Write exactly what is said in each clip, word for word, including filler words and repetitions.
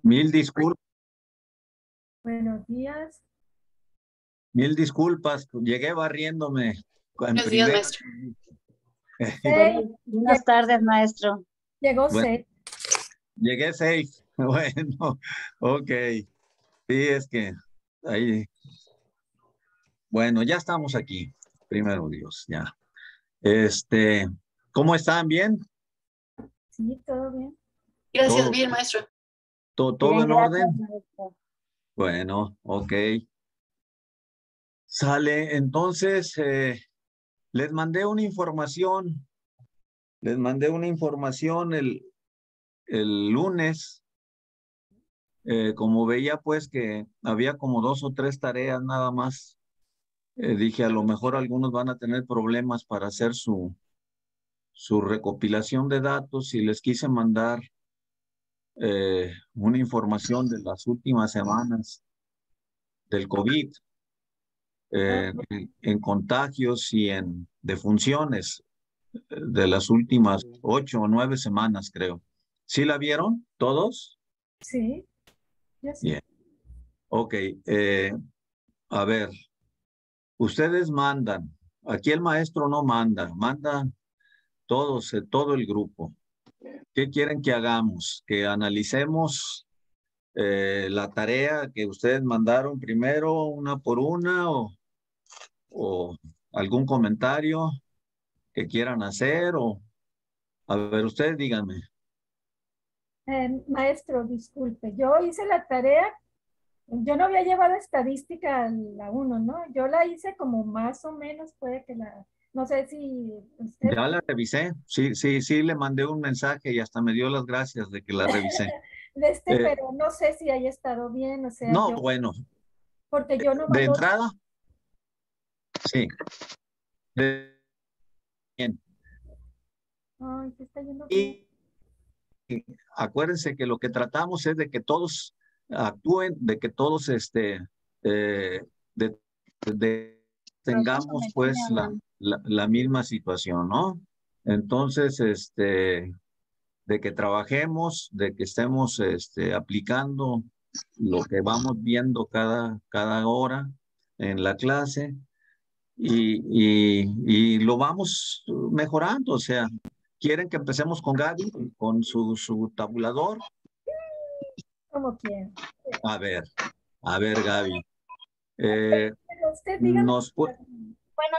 Mil disculpas, Buenos días. mil disculpas. Llegué barriéndome en Buenos días, primer. maestro. Seis. Buenas, buenas tardes, maestro. Llegó Bueno, seis. llegué seis. Bueno, ok. Sí, es que ahí. Bueno, ya estamos aquí. Primero Dios, ya. Este, ¿cómo están? ¿Bien? Sí, todo bien. Gracias, ¿Todo, bien, maestro. todo, todo Bien, en gracias, orden? maestro. Bueno, ok. Sale, entonces, eh, les mandé una información. Les mandé una información el, el lunes. Eh, como veía pues que había como dos o tres tareas nada más, eh, dije a lo mejor algunos van a tener problemas para hacer su, su recopilación de datos y les quise mandar eh, una información de las últimas semanas del COVID, Ah, eh, en, en contagios y en defunciones eh, de las últimas ocho o nueve semanas, creo. ¿Sí la vieron todos? sí, yo sí. Bien. Ok. Eh, a ver, ustedes mandan. Aquí el maestro no manda, manda todos, eh, todo el grupo. ¿Qué quieren que hagamos? Que analicemos eh, la tarea que ustedes mandaron primero, una por una, o, o algún comentario que quieran hacer, o a ver, ustedes díganme. Eh, maestro, disculpe, yo hice la tarea, yo no había llevado estadística a la uno, ¿no? Yo la hice como más o menos, puede que la, no sé si usted, Ya la revisé, sí, sí, sí, le mandé un mensaje y hasta me dio las gracias de que la revisé. este, Eh, pero no sé si haya estado bien, o sea, no, yo, bueno, porque yo no de hago, entrada, sí, de, bien. ay, se está yendo bien. Y acuérdense que lo que tratamos es de que todos actúen, de que todos este, eh, de, de- tengamos pues la, la, la misma situación, ¿no? Entonces, este, de que trabajemos, de que estemos este, aplicando lo que vamos viendo cada, cada hora en la clase y, y, y lo vamos mejorando, o sea, ¿quieren que empecemos con Gaby, con su, su tabulador? Como quien. A ver, a ver, Gaby. Eh, Pero usted dígame. nos pu- Bueno,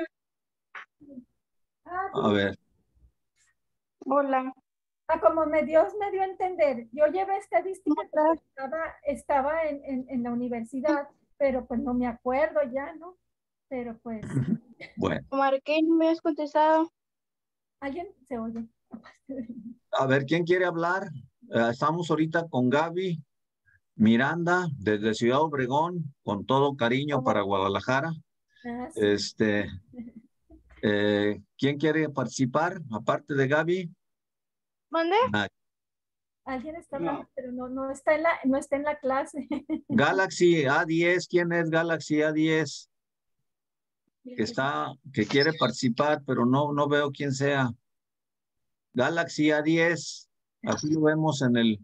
Ah, a ver, hola. Ah, como me Dios me dio a entender, yo llevé ¿Cómo estadística porque estás? estaba, estaba en, en, en la universidad, pero pues no me acuerdo ya, ¿no? Pero pues, bueno, Marqué, no me has contestado. alguien se oye. a ver, ¿quién quiere hablar? Eh, estamos ahorita con Gaby Miranda desde Ciudad Obregón, con todo cariño ¿Cómo? para Guadalajara. Ah, sí. Este, eh, ¿quién quiere participar? Aparte de Gaby. ¿Mande? Nadie. Alguien está hablando, pero no, no está en la, no está en la clase. Galaxy A diez, ¿quién es Galaxy A diez? Que está, que quiere participar, pero no, no veo quién sea. Galaxy A diez, aquí lo vemos en el,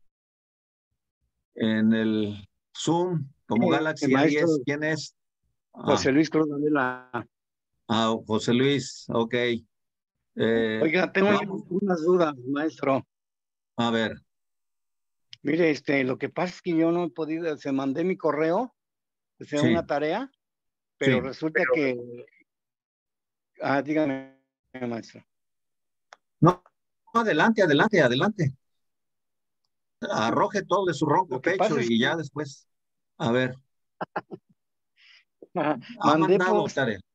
en el Zoom como Eh, el Galaxy A diez. maestro ¿Quién es? Ah, José Luis Cruz Varela. ah, José Luis, ok. Eh, Oiga, tengo vamos, unas dudas, maestro. a ver, Mire, este, lo que pasa es que yo no he podido, se mandé mi correo, o sea, sí, una tarea, pero sí. resulta que, ah, dígame, maestro. No, no, adelante, adelante, adelante. Arroje todo de su ronco Lo que pecho pasa es y que ya después, a ver, ajá, ha mandé mandado posta tarea.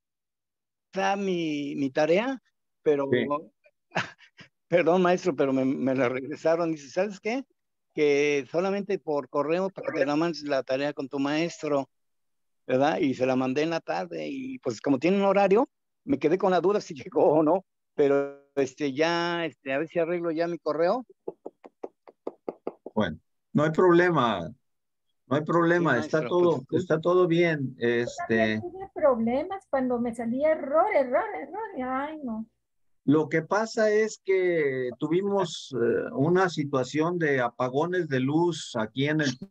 mi, mi tarea, pero, Sí. perdón, maestro, pero me, me la regresaron. Dice, ¿sabes qué? Que solamente por correo para que te la mandes la tarea con tu maestro. ¿Verdad? Y se la mandé en la tarde y pues como tiene un horario, me quedé con la duda si llegó o no, pero este ya, este, a ver si arreglo ya mi correo. Bueno, no hay problema, no hay Sí, problema, está maestro, pues todo, disculpe. está todo bien. También Este, tuve problemas cuando me salía error, error, error. y Ay, no. Lo que pasa es que tuvimos eh, una situación de apagones de luz aquí en el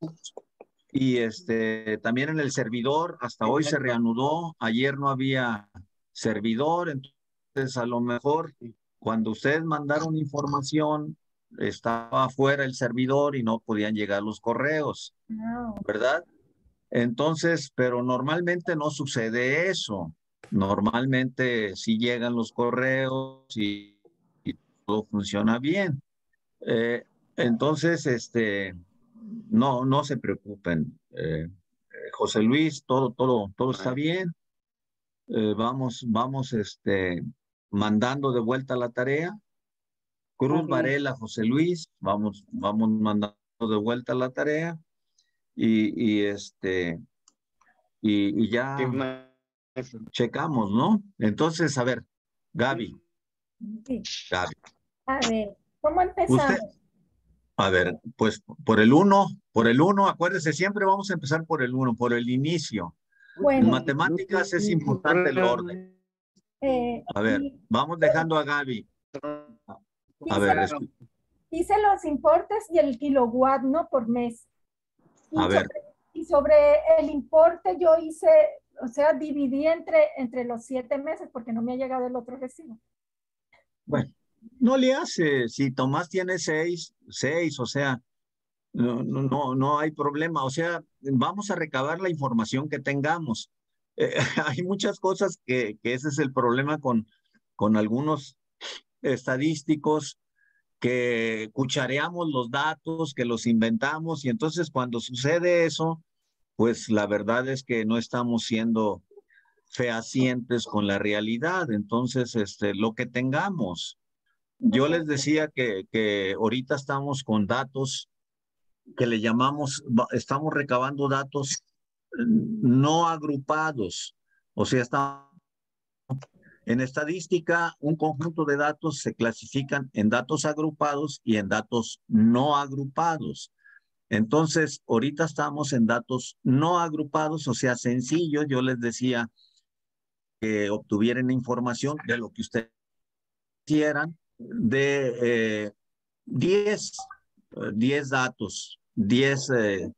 y este también en el servidor. Hasta hoy se reanudó. Ayer no había servidor, entonces a lo mejor cuando ustedes mandaron información estaba fuera el servidor y no podían llegar los correos, No. ¿verdad? Entonces, pero normalmente no sucede eso. Normalmente sí llegan los correos y, y todo funciona bien. Eh, entonces, este, no, no se preocupen. Eh, eh, José Luis, todo, todo, todo está bien. Eh, vamos, vamos, este, mandando de vuelta la tarea. Cruz Varela, José Luis, vamos, vamos mandando de vuelta la tarea y, y este, y, y ya Sí, maestro. checamos, ¿no? Entonces, a ver, Gaby, Sí. Gaby, A ver, ¿cómo usted, empezamos? a ver, pues por el uno, por el uno, acuérdese, siempre vamos a empezar por el uno, por el inicio. En Bueno, matemáticas es importante el orden. eh, A ver, y vamos dejando a Gaby. A hice, ver, los, escu- hice los importes y el kilowatt, ¿no? Por mes. Y a ver, sobre, y sobre el importe yo hice, o sea, dividí entre, entre los siete meses porque no me ha llegado el otro recibo. bueno, no le hace, si Tomás tiene seis, seis, o sea, no, no, no, no hay problema, o sea, vamos a recabar la información que tengamos. Eh, hay muchas cosas que, que ese es el problema con, con algunos estadísticos que cuchareamos los datos, que los inventamos, y entonces cuando sucede eso, pues la verdad es que no estamos siendo fehacientes con la realidad. Entonces, este, lo que tengamos. Yo les decía que, que ahorita estamos con datos que le llamamos, va- estamos recabando datos eh, no agrupados. O sea, está, en estadística, un conjunto de datos se clasifican en datos agrupados y en datos no agrupados. Entonces, ahorita estamos en datos no agrupados, o sea, sencillos. Yo les decía que obtuvieran información de lo que ustedes quieran, de eh, diez, eh, diez datos, diez, eh,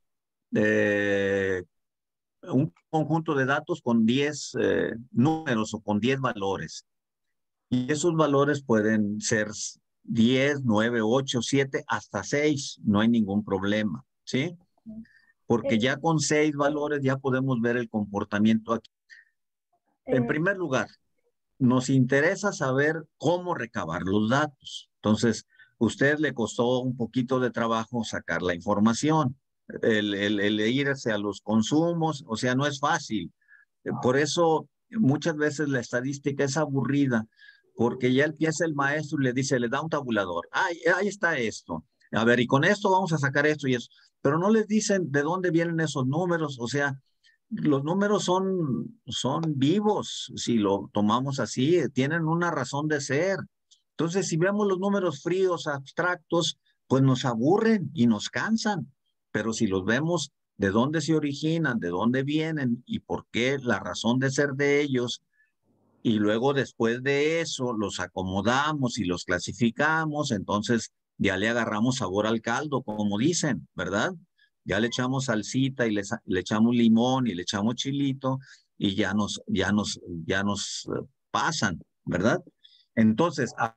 eh, un conjunto de datos con diez eh, números o con diez valores. Y esos valores pueden ser diez, nueve, ocho, siete, hasta seis, no hay ningún problema, ¿sí? Porque Eh, ya con seis valores ya podemos ver el comportamiento aquí. En eh, primer lugar, nos interesa saber cómo recabar los datos. Entonces, a usted le costó un poquito de trabajo sacar la información, el, el, el irse a los consumos, o sea, no es fácil. Por eso muchas veces la estadística es aburrida, porque ya empieza el maestro y le dice, le da un tabulador, ay, ahí está esto, a ver, y con esto vamos a sacar esto y eso, pero no les dicen de dónde vienen esos números, o sea, los números son, son vivos, si lo tomamos así, tienen una razón de ser. Entonces, si vemos los números fríos, abstractos, pues nos aburren y nos cansan, pero si los vemos de dónde se originan, de dónde vienen y por qué la razón de ser de ellos, y luego después de eso los acomodamos y los clasificamos, entonces ya le agarramos sabor al caldo, como dicen, ¿verdad? Ya le echamos salsita y le, le echamos limón y le echamos chilito y ya nos, ya nos, ya nos eh, pasan, ¿verdad? Entonces, a,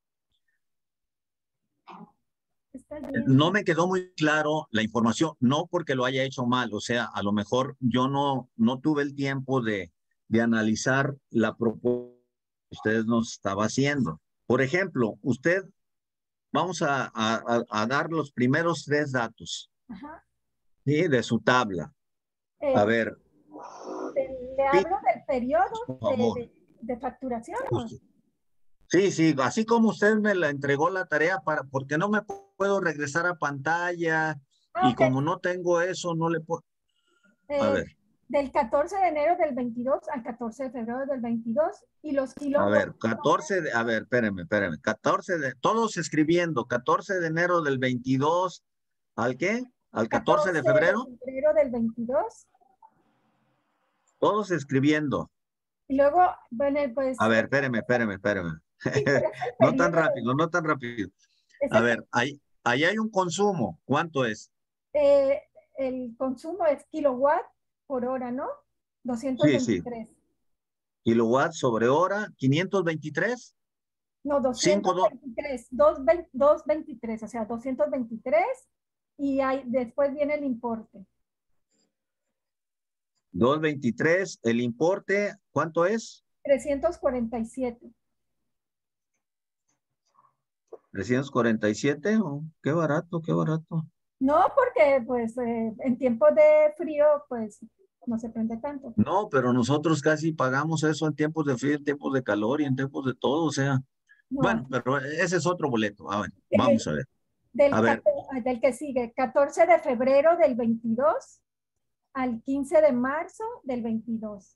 está bien. no me quedó muy claro la información, no porque lo haya hecho mal, o sea, a lo mejor yo no, no tuve el tiempo de, de analizar la propuesta que ustedes nos estaba haciendo. Por ejemplo, usted, vamos a, a, a dar los primeros tres datos, Ajá. ¿sí? De su tabla. A Eh, ver, te- le hablo del periodo por de, favor. de, de facturación. ¿No? Sí, sí, así como usted me la entregó la tarea para, porque no me puedo regresar a pantalla Ah, y ok. como no tengo eso, no le puedo. A Eh, ver. del catorce de enero del veintidós al catorce de febrero del veintidós y los A kilowatts. ver, catorce de, a ver, espérame, espérame, catorce de, todos escribiendo, catorce de enero del veintidós, ¿al qué? ¿Al catorce de catorce de febrero? febrero del veintidós. Todos escribiendo. Y luego, bueno, pues, A ver, eh, espérame, espérame, espérame. Sí, pero es el No tan periodo, rápido, no tan rápido. es A el, ver, ahí, ahí hay un consumo. ¿Cuánto es? eh, el consumo es kilowatt por hora, ¿no? Sí, sí. doscientos veintitrés. Kilowatts sobre hora, quinientos veintitrés. No, cinco, do- doscientos veintitrés, doscientos veintitrés, o sea, doscientos veintitrés y hay, después viene el importe. doscientos veintitrés. El importe, ¿cuánto es? trescientos cuarenta y siete. trescientos cuarenta y siete. Oh, qué barato, qué barato. No, porque pues eh, en tiempos de frío, pues no se prende tanto. No, pero nosotros casi pagamos eso en tiempos de frío, en tiempos de calor y en tiempos de todo. O sea, No, bueno, pero ese es otro boleto. A ver, eh, vamos a ver. del, A ver, catorce del que sigue, catorce de febrero del veintidós al quince de marzo del veintidós.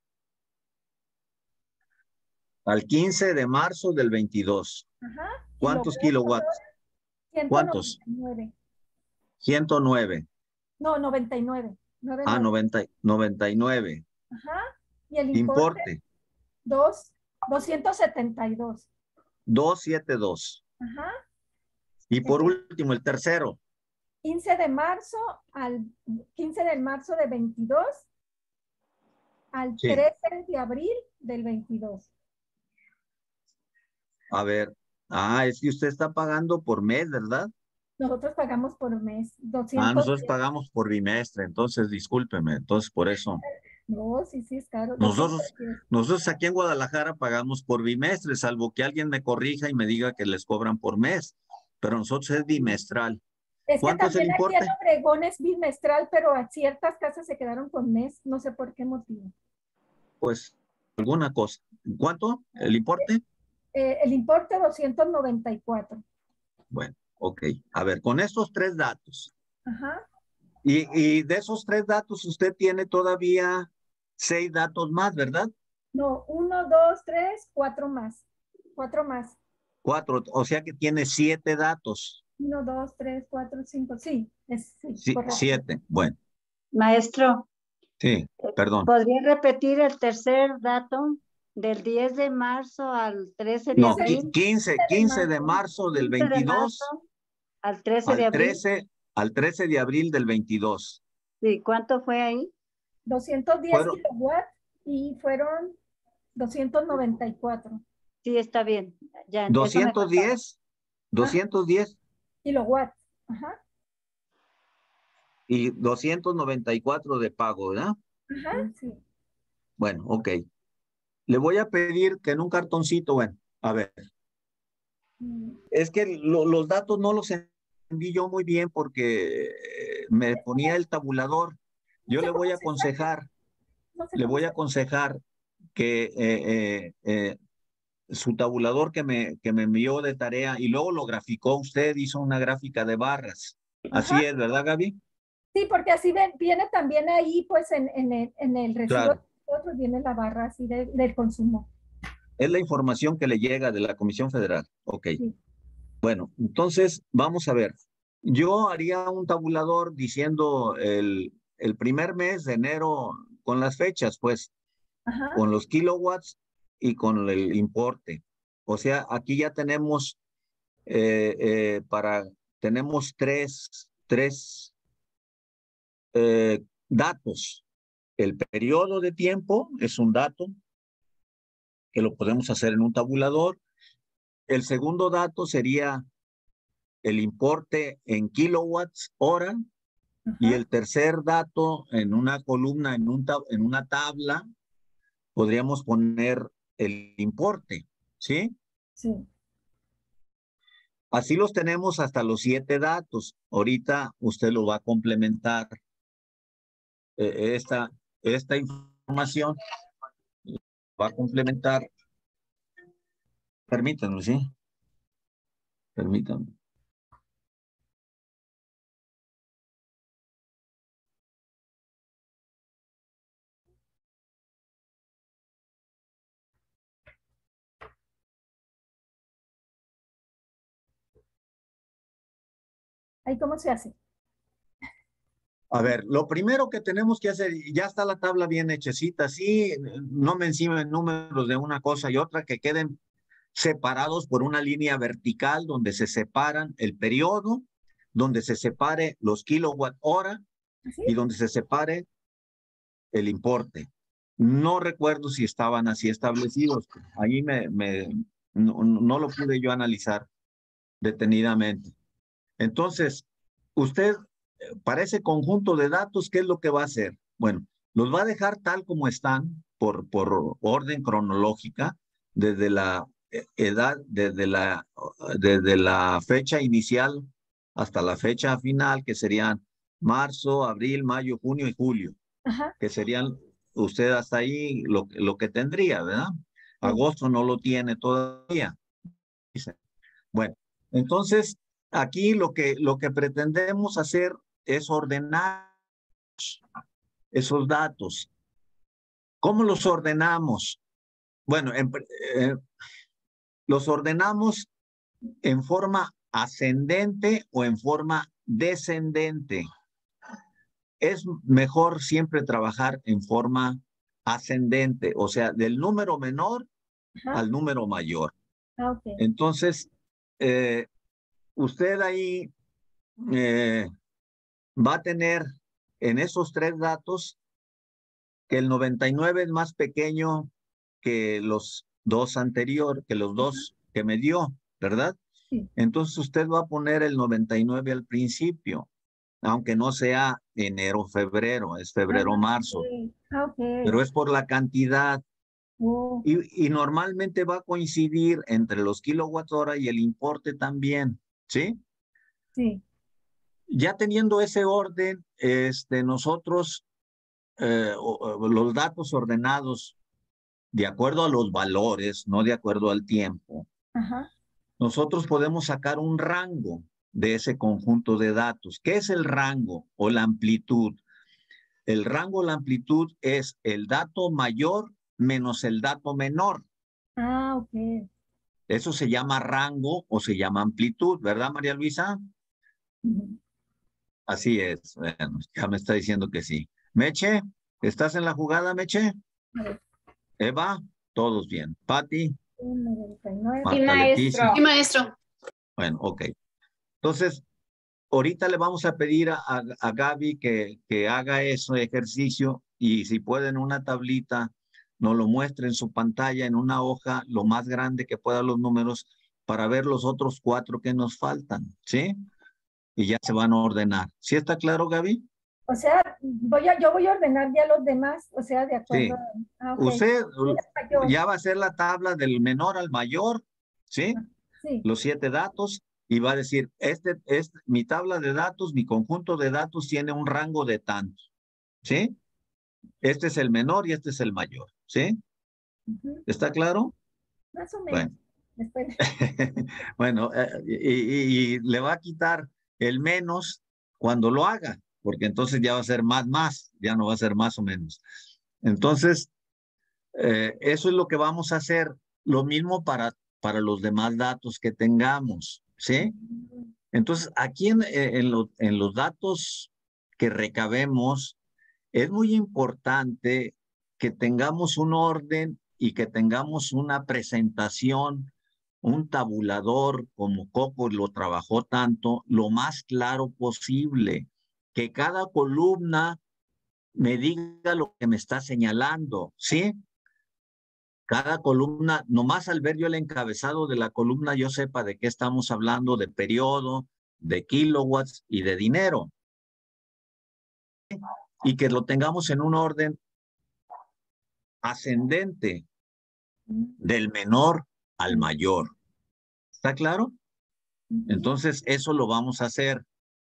al quince de marzo del veintidós. Ajá. ¿Cuántos Kilowatt por kilowatts? hora, ciento ¿Cuántos? noventa y nueve. ciento nueve. No, noventa y nueve. Ah, noventa y nueve. noventa, noventa y nueve. Ajá. Y el importe, Importe, dos, doscientos setenta y dos. doscientos setenta y dos. Ajá. Y por El último, el tercero. quince de marzo al quince de marzo de veintidós al Sí. trece de abril del veintidós. A ver. Ah, es que usted está pagando por mes, ¿verdad? Nosotros pagamos por mes Ah, doscientos. nosotros pagamos por bimestre, entonces discúlpeme, entonces por eso. No, sí, sí, es caro. Nosotros, doscientos diez. nosotros aquí en Guadalajara pagamos por bimestre, salvo que alguien me corrija y me diga que les cobran por mes, pero nosotros es bimestral. Es que ¿Cuánto es el también aquí en importe? Obregón es bimestral, pero a ciertas casas se quedaron con mes, no sé por qué motivo. Pues alguna cosa. ¿Cuánto? ¿El importe? Eh, el importe doscientos noventa y cuatro. Bueno, ok. A ver, con estos tres datos. Ajá. Y, y de esos tres datos usted tiene todavía seis datos más, ¿verdad? No, uno, dos, tres, cuatro más. Cuatro más. Cuatro, o sea que tiene siete datos. Uno, dos, tres, cuatro, cinco. Sí, es sí, Sí, correcto. siete. Bueno, Maestro, sí, perdón. ¿podría repetir el tercer dato del diez de marzo al trece de No, abril? qui- quince, quince de marzo del quince de veintidós marzo al trece de al abril. trece, al trece de abril del veintidós. Sí, ¿cuánto fue ahí? doscientos diez Fueron- kilowatts y fueron doscientos noventa y cuatro Sí, está bien. Ya, eso me doscientos faltaba. diez, doscientos diez kilowatts. Ajá. y doscientos noventa y cuatro de pago, ¿verdad? Ajá, sí. Bueno, ok. Le voy a pedir que en un cartoncito, bueno, a ver, Mm, es que lo- los datos no los entendí yo muy bien porque eh, me ponía el tabulador. Yo No sé le voy cómo a se saca, aconsejar, no sé le cómo voy a se aconsejar que eh, eh, eh, su tabulador que me, que me envió de tarea y luego lo graficó usted, hizo una gráfica de barras. Ajá. Así es, ¿verdad, Gaby? Sí, porque así ven- viene también ahí, pues en, en el, en el recibo Claro. de nosotros viene la barra así de- del consumo. Es la información que le llega de la Comisión Federal. Ok. Sí. Bueno, entonces vamos a ver. Yo haría un tabulador diciendo el, el primer mes de enero con las fechas, pues, Ajá. con los kilowatts y con el importe. O sea, aquí ya tenemos eh, eh, para, tenemos tres, tres eh, datos. El periodo de tiempo es un dato que lo podemos hacer en un tabulador. El segundo dato sería el importe en kilowatts hora. Ajá. Y el tercer dato, en una columna, en, un tab en una tabla, podríamos poner el importe, ¿sí? Sí. Así los tenemos hasta los siete datos. Ahorita usted lo va a complementar. Eh, esta, esta información va a complementar. Permítanme, ¿sí? Permítanme. ¿Ahí cómo se hace? A ver, lo primero que tenemos que hacer, ya está la tabla bien hechecita, sí, no me encimen números de una cosa y otra, que queden separados por una línea vertical donde se separan el periodo, donde se separe los kilowatt hora ¿Así? y donde se separe el importe. No recuerdo si estaban así establecidos. Ahí me, me, no, no lo pude yo analizar detenidamente. Entonces, usted, para ese conjunto de datos, ¿qué es lo que va a hacer? Bueno, los va a dejar tal como están por, por orden cronológica, desde la edad, desde la, desde la fecha inicial hasta la fecha final, que serían marzo, abril, mayo, junio y julio, Ajá. que serían usted hasta ahí lo, lo que tendría, ¿verdad? Agosto no lo tiene todavía. Bueno, entonces aquí lo que, lo que pretendemos hacer es ordenar esos datos. ¿Cómo los ordenamos? Bueno, en, eh, los ordenamos en forma ascendente o en forma descendente. Es mejor siempre trabajar en forma ascendente, o sea, del número menor Ajá. al número mayor. Ah, ok. Entonces, eh, usted ahí eh, va a tener en esos tres datos que el noventa y nueve es más pequeño que los dos anteriores, que los dos uh-huh. que me dio, ¿verdad? Sí. Entonces usted va a poner el noventa y nueve al principio, aunque no sea enero, febrero, es febrero, Ah, marzo. okay. Ah, okay. Pero es por la cantidad. Oh. Y, y normalmente va a coincidir entre los kilowatt hora y el importe también, ¿sí? Sí. Ya teniendo ese orden, este, nosotros, eh, los datos ordenados de acuerdo a los valores, no de acuerdo al tiempo, Ajá. nosotros podemos sacar un rango de ese conjunto de datos. ¿Qué es el rango o la amplitud? El rango o la amplitud es el dato mayor menos el dato menor. Ah, ok. Eso se llama rango o se llama amplitud, ¿verdad, María Luisa? Uh-huh. Así es. Bueno, ya me está diciendo que sí. Meche, ¿estás en la jugada, Meche? Uh-huh. Eva, todos bien. Pati. noventa y nueve. Sí, maestro. Sí, maestro. Bueno, ok. Entonces, ahorita le vamos a pedir a, a, a Gaby que, que haga ese ejercicio y si puede en una tablita, nos lo muestre en su pantalla, en una hoja, lo más grande que pueda los números, para ver los otros cuatro que nos faltan, ¿sí? Y ya se van a ordenar. ¿Sí está claro, Gaby? O sea, voy a, yo voy a ordenar ya los demás, o sea, de acuerdo. Sí. A, ah, okay. Usted ya va a hacer la tabla del menor al mayor, ¿sí? Sí. Los siete datos y va a decir, este es mi tabla de datos, mi conjunto de datos tiene un rango de tantos, ¿sí? Este es el menor y este es el mayor, ¿sí? Uh-huh. ¿Está claro? Más o menos. Bueno, bueno eh, y, y, y le va a quitar el menos cuando lo haga, porque entonces ya va a ser más, más, ya no va a ser más o menos. Entonces, eh, eso es lo que vamos a hacer. Lo mismo para, para los demás datos que tengamos, ¿sí? Entonces, aquí en, en, lo, en los datos que recabemos, es muy importante que tengamos un orden y que tengamos una presentación, un tabulador, como Coco lo trabajó tanto, lo más claro posible, que cada columna me diga lo que me está señalando, ¿sí? Cada columna, nomás al ver yo el encabezado de la columna, yo sepa de qué estamos hablando, de periodo, de kilowatts y de dinero. Y que lo tengamos en un orden ascendente, del menor al mayor. ¿Está claro? Entonces, eso lo vamos a hacer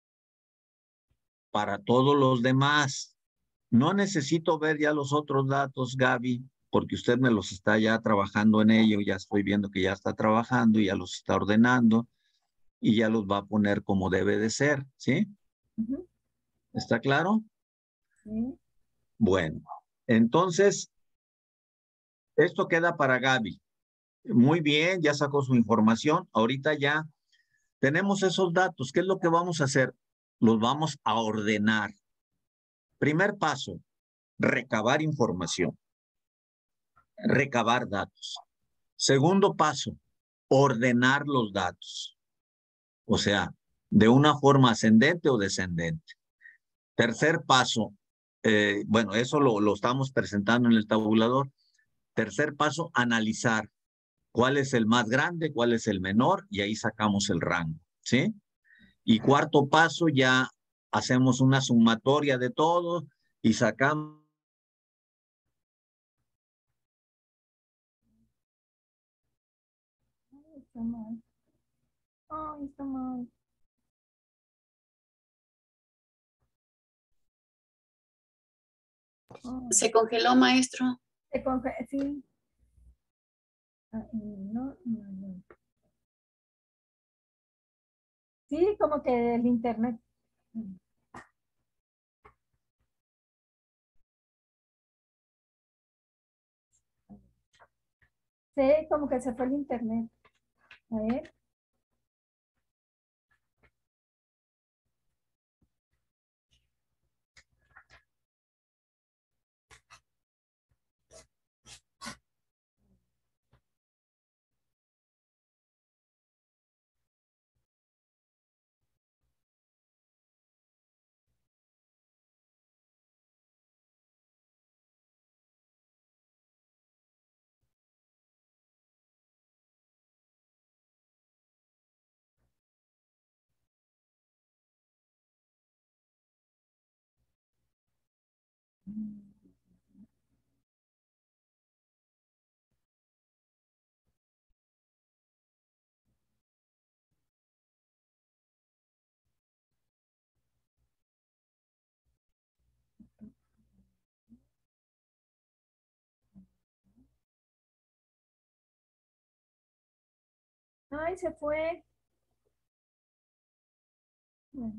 para todos los demás. No necesito ver ya los otros datos, Gaby, porque usted me los está ya trabajando en ello, ya estoy viendo que ya está trabajando y ya los está ordenando y ya los va a poner como debe de ser, ¿sí? Uh-huh. ¿Está claro? Sí. Bueno, entonces, esto queda para Gaby. Muy bien, ya sacó su información. Ahorita ya tenemos esos datos. ¿Qué es lo que vamos a hacer? Los vamos a ordenar. Primer paso, recabar información. Recabar datos. Segundo paso, ordenar los datos. O sea, de una forma ascendente o descendente. Tercer paso, eh, bueno, eso lo, lo estamos presentando en el tabulador. Tercer paso, analizar cuál es el más grande, cuál es el menor, y ahí sacamos el rango, ¿sí? Y cuarto paso, ya hacemos una sumatoria de todo y sacamos. Ay, está mal. Ay, está mal. Ay, Se congeló, maestro. se conge- sí. Ah, no, no, no. Sí, como que el internet. Sí, como que se fue el internet. A ver. Ay, se fue. Bueno.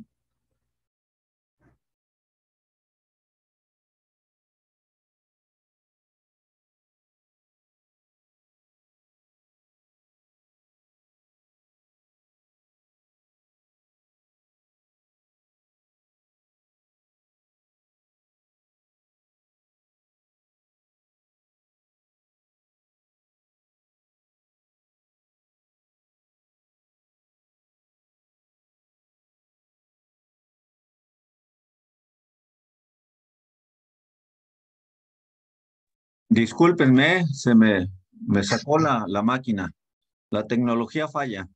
Discúlpenme, se me, me sacó la, la máquina. La tecnología falla.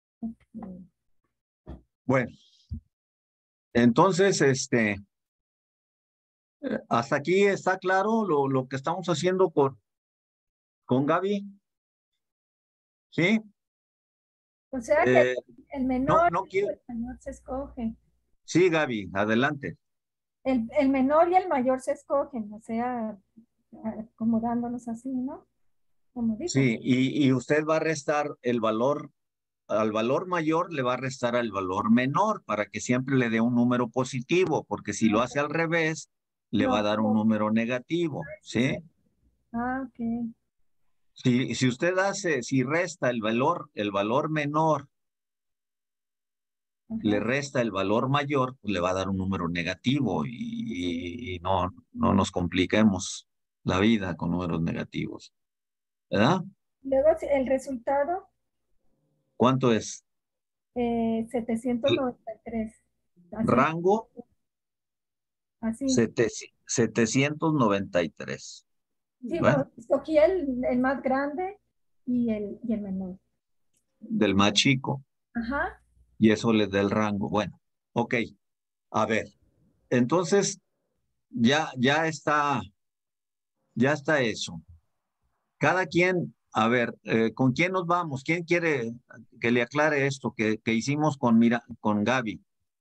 Bueno, entonces, este, eh, hasta aquí está claro lo, lo que estamos haciendo con, con Gaby. ¿Sí? O sea que Eh, el no, menor, no quiero. el menor se escoge. Sí, Gaby, adelante. El, el menor y el mayor se escogen, o sea, acomodándolos así, ¿no? Como dices. Sí, y, y usted va a restar el valor, al valor mayor le va a restar al valor menor para que siempre le dé un número positivo, porque si lo hace al revés, le va a No, dar un no. número negativo, Sí, sí. ¿sí? Ah, ok. Si, si usted hace, si resta el valor, el valor menor, le Ajá. resta el valor mayor, pues le va a dar un número negativo y, y no, no nos compliquemos la vida con números negativos, ¿verdad? Luego si- el resultado, ¿Cuánto es? eh, setecientos El noventa y tres. Así, rango así. sete- setecientos noventa y tres. Sí, Bueno, bueno, escogí el, el más grande y el, y el menor. del más chico, Ajá. y eso le da el rango. Bueno, ok, a ver, entonces ya, ya está, ya está eso. Cada quien, a ver, eh, ¿con quién nos vamos? ¿Quién quiere que le aclare esto que, que hicimos con, Mira, con Gaby?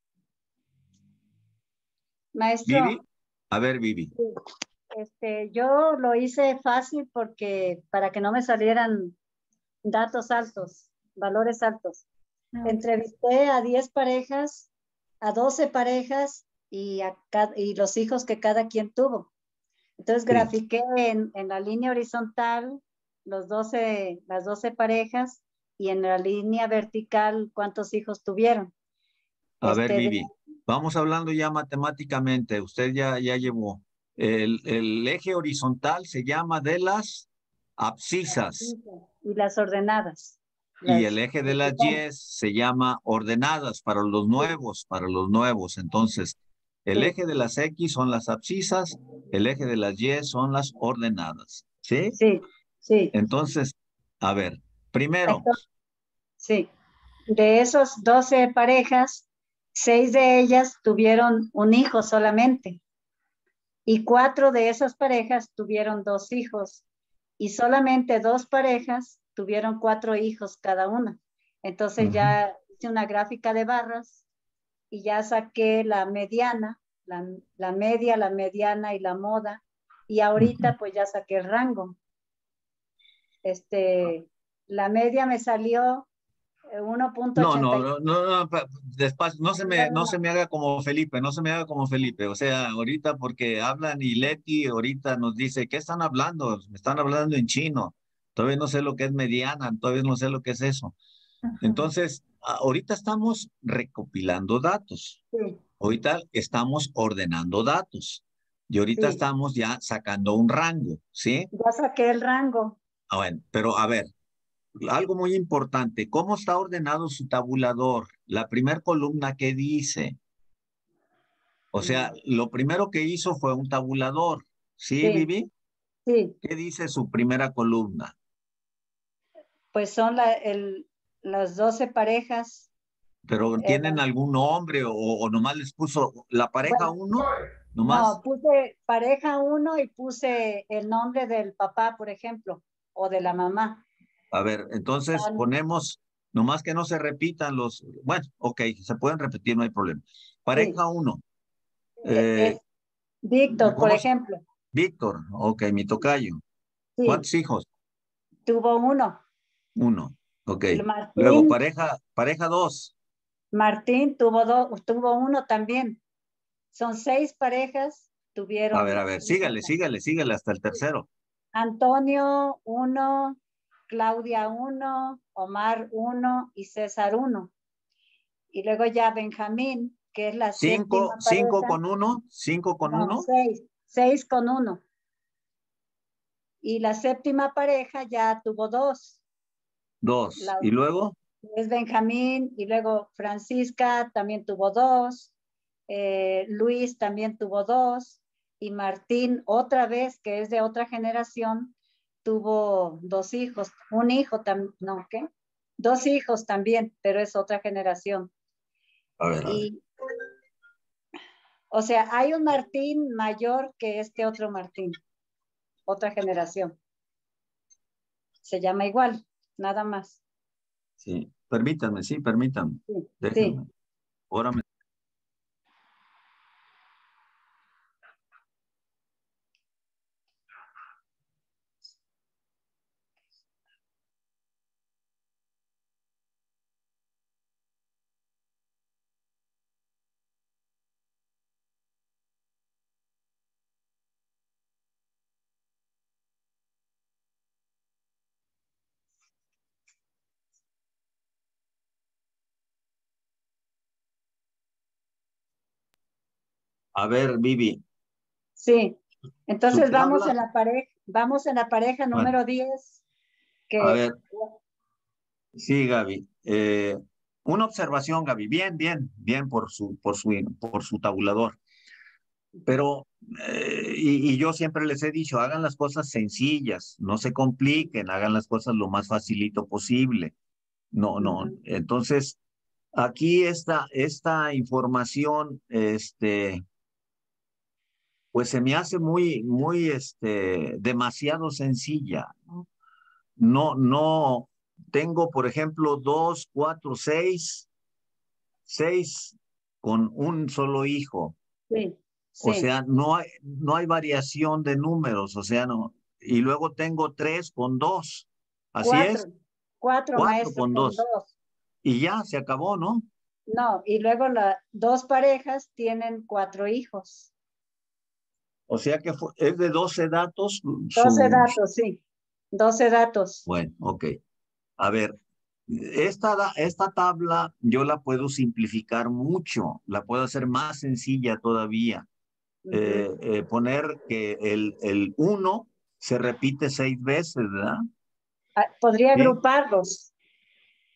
¿Vivi? Maestro, A ver, Vivi. este, yo lo hice fácil porque para que no me salieran datos altos, valores altos. Ah, Entrevisté a diez parejas, a doce parejas y, a ca- y los hijos que cada quien tuvo. Entonces Sí. grafiqué en, en la línea horizontal los doce, las doce parejas y en la línea vertical cuántos hijos tuvieron. A ver, Este, de- Vivi, vamos hablando ya matemáticamente. Usted ya, ya llevó. El, el eje horizontal se llama de las abscisas. y las ordenadas. Y el eje de las Y se llama ordenadas para los nuevos, para los nuevos. Entonces, el Sí. eje de las X son las abscisas, el eje de las Y son las ordenadas. ¿Sí? Sí, sí. Entonces, a ver, primero. Entonces, sí. De esos doce parejas, seis de ellas tuvieron un hijo solamente. Y cuatro de esas parejas tuvieron dos hijos. Y solamente dos parejas tuvieron cuatro hijos cada una. Entonces Ujú. ya hice una gráfica de barras y ya saqué la mediana, la, la media, la mediana y la moda. Y ahorita Ujú. pues ya saqué el rango. Este, la media me salió uno punto No, ochenta y no, no, no, no, pa- despacio, no se me, no se me haga como Felipe, no se me haga como Felipe. O sea, ahorita porque hablan y Leti ahorita nos dice, ¿qué están hablando? Me están hablando en chino. Todavía no sé lo que es mediana, todavía no sé lo que es eso. Ajá. Entonces, a- ahorita estamos recopilando datos. Sí, Ahorita estamos ordenando datos. Y ahorita sí, estamos ya sacando un rango, ¿sí? ya saqué el rango. Ah, bueno, pero a ver, algo muy importante, ¿cómo está ordenado su tabulador? La primera columna que dice, o sea, lo primero que hizo fue un tabulador, ¿sí, Sí, Vivi? sí, ¿Qué dice su primera columna? pues son la, el, las doce parejas. ¿Pero eh, tienen algún nombre o, o nomás les puso la pareja bueno, uno? no, ¿Nomás? puse pareja uno y puse el nombre del papá, por ejemplo, o de la mamá. A ver, entonces Están, ponemos, nomás que no se repitan los, bueno, ok, se pueden repetir, no hay problema. sí, Pareja uno, eh, es eh, Víctor, por ¿cómo se? ejemplo. Víctor, ok, mi tocayo. Sí, ¿Cuántos hijos? tuvo uno. Uno, ok. El Luego, Martín, pareja, pareja dos. Martín tuvo, dos, tuvo uno también. Son seis parejas, A ver, tuvieron a ver, un sígale, hijo. sígale, sígale hasta el tercero. Antonio, uno, Claudia, uno, Omar, uno y César, uno. Y luego ya Benjamín, que es la Cinco, séptima cinco pareja, con uno, cinco con no, uno, seis, seis con uno. Y la séptima pareja ya tuvo dos. dos. La, Y luego, es Benjamín y luego Francisca también tuvo dos. Eh, Luis también tuvo dos. Y Martín, otra vez, que es de otra generación, tuvo dos hijos. Un hijo también, no, ¿qué? Dos hijos también, pero es otra generación. a ver, a ver. Y, o sea, hay un Martín mayor que este otro Martín, otra generación. Se llama igual, nada más. Sí, permítanme, sí, permítanme. Sí, sí. Déjenme. Ahora me... A ver, Vivi, Sí. su Entonces vamos tabla. en la pareja, vamos en la pareja Bueno, número diez, a que ver, sí, Gaby. Eh, una observación, Gaby. Bien, bien, bien por su, por su, por su tabulador. Pero, eh, y, y yo siempre les he dicho, hagan las cosas sencillas, no se compliquen, hagan las cosas lo más facilito posible. No, no. Ujú. Entonces, aquí esta, esta información, este, pues se me hace muy, muy, este, demasiado sencilla, ¿no? No, no, tengo, por ejemplo, dos, cuatro, seis, seis con un solo hijo. Sí, O sí. sea, no hay, no hay variación de números, o sea, no. Y luego tengo tres con dos. Así es, Cuatro, cuatro cuatro maestros con con dos. dos. Y ya se acabó, ¿no? No, y luego las dos parejas tienen cuatro hijos. O sea que fue- es de doce datos Doce su... datos, sí. Doce datos. Bueno, ok. A ver, esta, da- esta tabla yo la puedo simplificar mucho, la puedo hacer más sencilla todavía. Eh, Ujú. eh, poner que el, el uno se repite seis veces, ¿verdad? Ah, podría ¿Sí? agruparlos.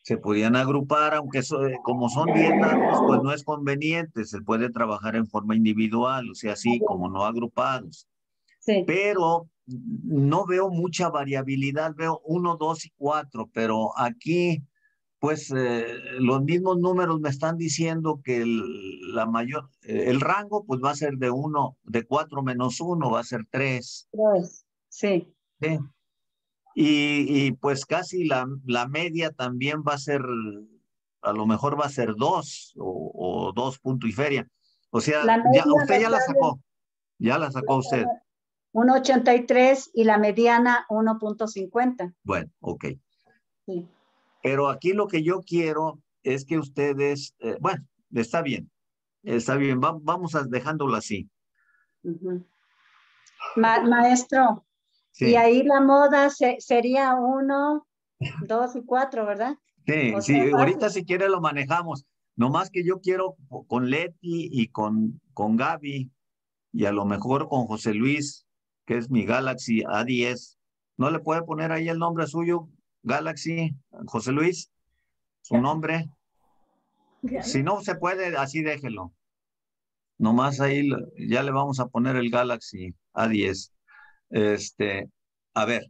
Se podían agrupar, aunque so, como son diez datos, pues no es conveniente, se puede trabajar en forma individual, o sea, así como no agrupados. Sí. Pero no veo mucha variabilidad, veo uno, dos y cuatro, pero aquí, pues eh, los mismos números me están diciendo que el, la mayor, eh, el rango, pues va a ser de uno, de cuatro menos uno, va a ser tres. Tres. Sí. ¿Sí? Y, y pues casi la, la media también va a ser, a lo mejor va a ser dos o, o dos punto y feria. O sea, La ya, media usted ya la sale sacó, ya la sacó usted. uno punto ochenta y tres y la mediana uno punto cincuenta. Bueno, ok. Sí. Pero aquí lo que yo quiero es que ustedes, eh, bueno, está bien, está bien, va, vamos a dejándolo así. Uh-huh. Ma maestro, Sí. y ahí la moda se sería uno, dos y cuatro, ¿verdad? Sí, O sí, sea, ahorita si quiere lo manejamos. Nomás que yo quiero con Leti y con, con Gaby y a lo mejor con José Luis, que es mi Galaxy A diez. ¿No le puede poner ahí el nombre suyo, Galaxy, José Luis? Su nombre. Si no se puede, así déjelo. Nomás ahí ya le vamos a poner el Galaxy A diez. Este, a ver.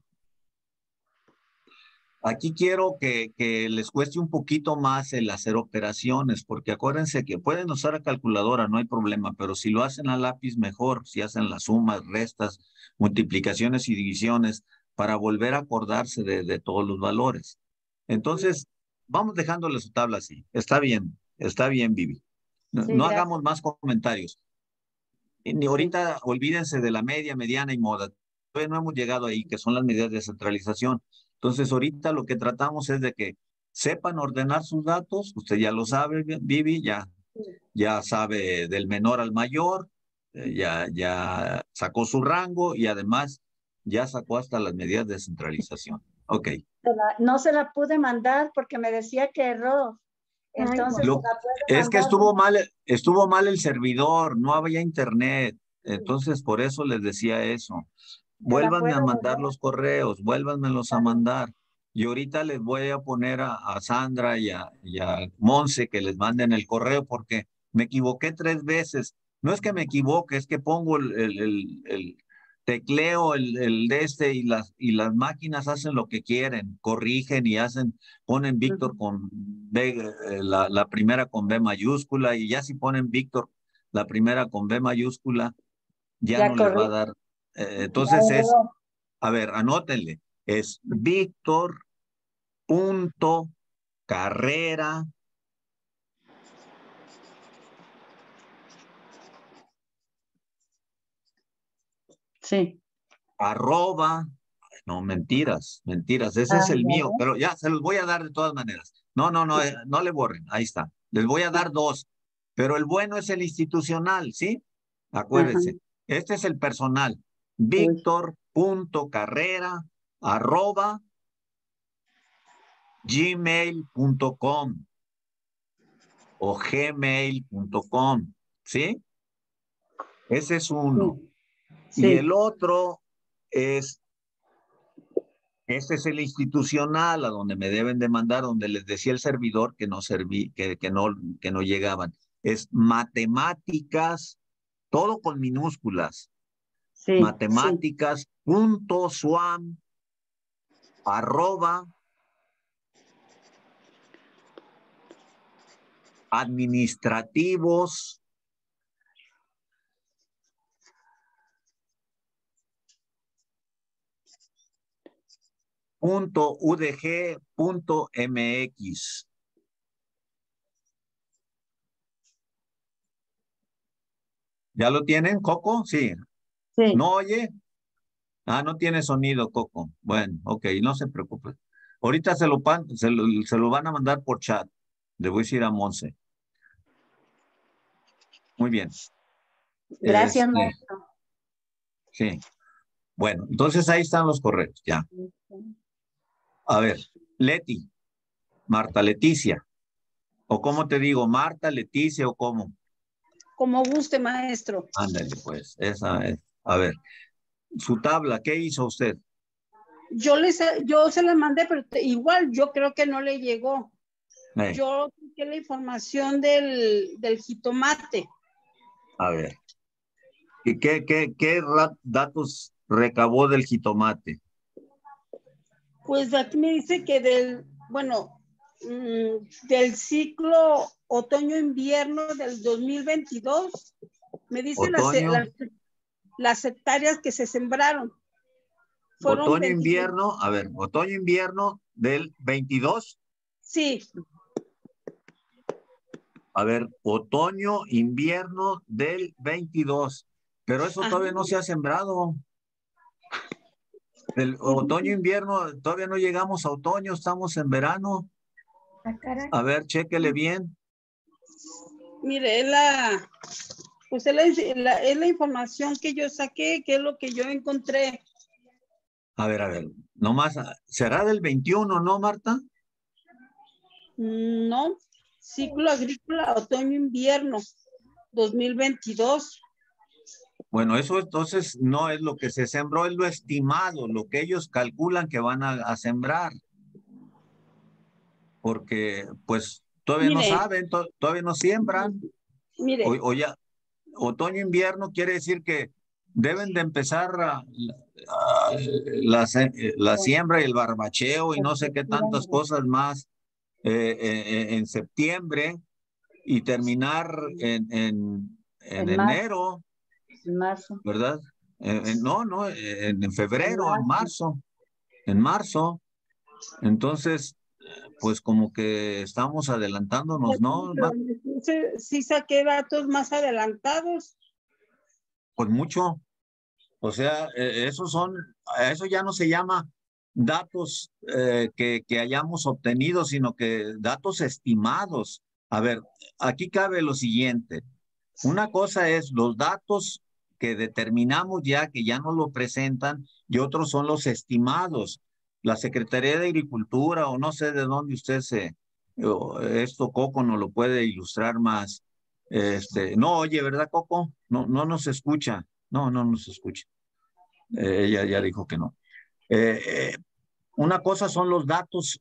Aquí quiero que, que les cueste un poquito más el hacer operaciones, porque acuérdense que pueden usar la calculadora, no hay problema, pero si lo hacen a lápiz mejor, si hacen las sumas, restas, multiplicaciones y divisiones, para volver a acordarse de, de todos los valores. Entonces, vamos dejándole su tabla así. Está bien, está bien, Vivi. No, sí, no gracias. hagamos más comentarios. Ni ahorita sí. Olvídense de la media, mediana y moda. Todavía no hemos llegado ahí, que son las medidas de centralización. Entonces, ahorita lo que tratamos es de que sepan ordenar sus datos. Usted ya lo sabe, Vivi, ya, ya sabe del menor al mayor, eh, ya, ya sacó su rango y además ya sacó hasta las medidas de centralización. Ok. No se la pude mandar porque me decía que error. Entonces, Lo, la es que estuvo mal, estuvo mal el servidor, no había internet. Entonces, por eso les decía eso. Vuélvanme a mandar los correos, vuélvanmelos a mandar. Y ahorita les voy a poner a, a Sandra y a, y a Monse que les manden el correo porque me equivoqué tres veces. No es que me equivoque, es que pongo el, el, el, el tecleo, el, el de este y las, y las máquinas hacen lo que quieren, corrigen y hacen, ponen Víctor con B, eh, la, la primera con B mayúscula y ya si ponen Víctor la primera con B mayúscula, ya, ya no corrí. Les va a dar. Eh, entonces es, a ver, anótenle, es Víctor punto carrera sí. arroba, no, mentiras, mentiras, ese ah, es el ¿verdad? Mío, pero ya se los voy a dar de todas maneras. No, no, no, eh, no le borren, ahí está. Les voy a dar dos, pero el bueno es el institucional, ¿sí? Acuérdense, uh-huh. Este es el personal. Víctor punto carrera arroba gmail punto com o gmail punto com, ¿sí? Ese es uno. Sí. Y el otro es, este es el institucional, a donde me deben de mandar, donde les decía el servidor que no serví, que, que, no, que no llegaban. Es matemáticas, todo con minúsculas. Sí, matemáticas sí. punto swam arroba administrativos punto udg punto mx. ¿Ya lo tienen, Coco? Sí. Sí. ¿No oye? Ah, no tiene sonido, Coco. Bueno, ok, no se preocupe. Ahorita se lo, se lo, se lo van a mandar por chat. Le voy a decir a Monse. Muy bien. Gracias, este, maestro. Sí. Bueno, entonces ahí están los correos, ya. A ver, Leti, Marta Leticia. ¿O cómo te digo? Marta, Leticia o cómo? Como guste, maestro. Ándale, pues, esa es. A ver, su tabla, ¿qué hizo usted? Yo, les, yo se la mandé, pero te, igual yo creo que no le llegó. Eh, Yo busqué la información del, del jitomate. a ver. ¿Y qué, qué, qué ra- datos recabó del jitomate? Pues aquí me dice que del, bueno, mm, del ciclo otoño-invierno del dos mil veintidós, me dice las, Otoño, las, las hectáreas que se sembraron. Fueron otoño, veintidós. invierno, a ver, otoño, invierno del veintidós. Sí, A ver, otoño, invierno del veintidós. Pero eso ajá. todavía no se ha sembrado. El otoño, invierno, todavía no llegamos a otoño, estamos en verano. Ah, caray. A ver, chéquele bien. Mire, es la, pues es la, la- es la información que yo saqué, que es lo que yo encontré. A ver, a ver, nomás, ¿será del veintiuno, no, Marta? No, ciclo agrícola otoño-invierno dos mil veintidós. Bueno, eso entonces no es lo que se sembró, es lo estimado, lo que ellos calculan que van a, a sembrar. Porque, pues, todavía no Mire, saben, to- todavía no siembran. O, mire, o ya, otoño, invierno quiere decir que deben de empezar a- a- la, se- la siembra y el barbacheo y no sé qué tantas cosas más eh, eh, en septiembre y terminar en, en, en En marzo, enero, en marzo, ¿verdad? En- en- no, no, en, en en febrero, en marzo. marzo, en marzo. Entonces, pues como que estamos adelantándonos, ¿no? pero Ma- sí, sí saqué datos más adelantados. Pues mucho. O sea, eh, esos son, eso ya no se llama datos eh, que, que hayamos obtenido, sino que datos estimados. A ver, aquí cabe lo siguiente. Una cosa es los datos que determinamos ya, que ya nos lo presentan, y otros son los estimados. La Secretaría de Agricultura, o no sé de dónde usted se, o esto Coco nos lo puede ilustrar más. Este, no oye, ¿verdad, Coco? No, no nos escucha. No, no nos escucha. Eh, ella ya dijo que no. Eh, eh, una cosa son los datos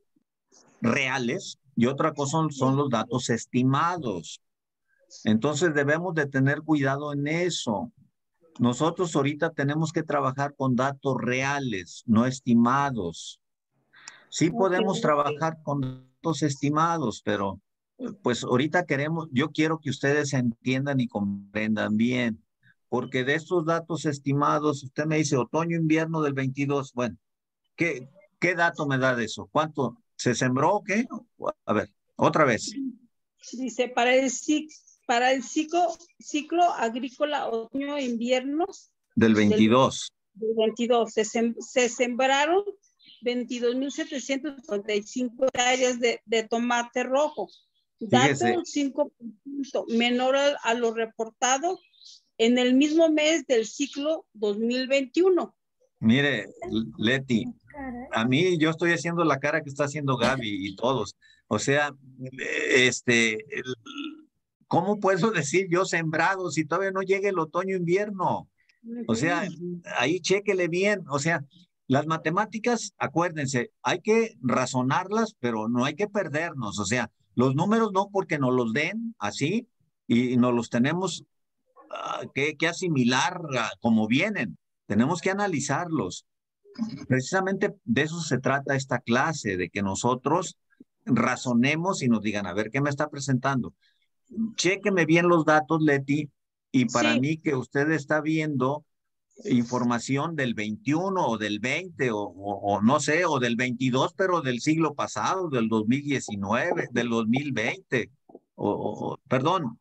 reales y otra cosa son, son los datos estimados. Entonces debemos de tener cuidado en eso. Nosotros ahorita tenemos que trabajar con datos reales, no estimados. Sí podemos trabajar con datos estimados, pero eh, pues ahorita queremos, yo quiero que ustedes entiendan y comprendan bien, porque de estos datos estimados, usted me dice otoño, invierno del veintidós, bueno, ¿qué, qué dato me da de eso? ¿Cuánto se sembró o qué? A ver, otra vez. Dice, para el, cic- para el ciclo, ciclo agrícola otoño-invierno Del del, veintidós. del veintidós, se, sem- se sembraron veintidós mil setecientos cincuenta y cinco hectáreas de, de tomate rojo. Fíjese. Dato cinco por ciento menor a, a lo reportado en el mismo mes del ciclo dos mil veintiuno. Mire, Leti, Caray. a mí yo estoy haciendo la cara que está haciendo Gaby y todos. O sea, este, el- ¿cómo puedo decir yo sembrado si todavía no llega el otoño-invierno? O sea, ahí chéquele bien. O sea, las matemáticas, acuérdense, hay que razonarlas, pero no hay que perdernos. O sea, los números no porque nos los den así y nos los tenemos ah, que, que asimilar ah, como vienen. Tenemos que analizarlos. Precisamente de eso se trata esta clase, de que nosotros razonemos y nos digan, a ver, ¿qué me está presentando? Chéqueme bien los datos, Leti, y para Sí. mí que usted está viendo información del veintiuno o del veinte o, o, o no sé, o del veintidós, pero del siglo pasado, del dos mil diecinueve, del dos mil veinte, o, o perdón,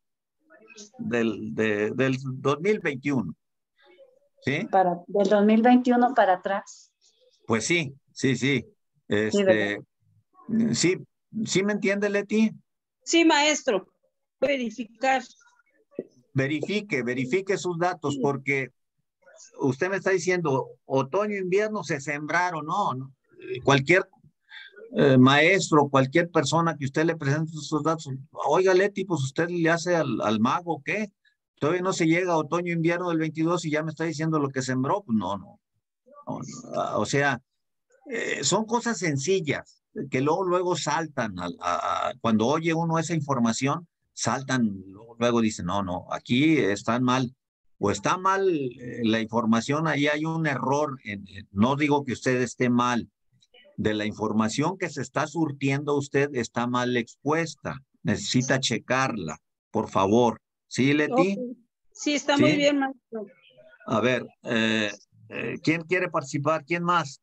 del, de, del dos mil veintiuno. ¿Sí? para, del dos mil veintiuno para atrás. Pues sí, sí, sí. Sí, ¿verdad? Este, sí, ¿sí me entiende, Leti? Sí, maestro, verificar. Verifique, verifique sus datos, porque usted me está diciendo, otoño, invierno se sembraron, no, no. Cualquier eh, maestro, cualquier persona que usted le presente sus datos, oiga, Leti, pues usted le hace al, al mago, ¿qué? Todavía no se llega a otoño, invierno del veintidós y ya me está diciendo lo que sembró, pues no, no. no, no. O sea, eh, son cosas sencillas. que luego, luego saltan, a, a, a, cuando oye uno esa información, saltan, luego, luego dicen, no, no, aquí están mal, o está mal eh, la información, ahí hay un error, en, en, no digo que usted esté mal, de la información que se está surtiendo usted está mal expuesta, necesita checarla, por favor. ¿Sí, Leti? Okay. Sí, está ¿Sí? muy bien, maestro. A ver, eh, eh, ¿quién quiere participar? ¿Quién más?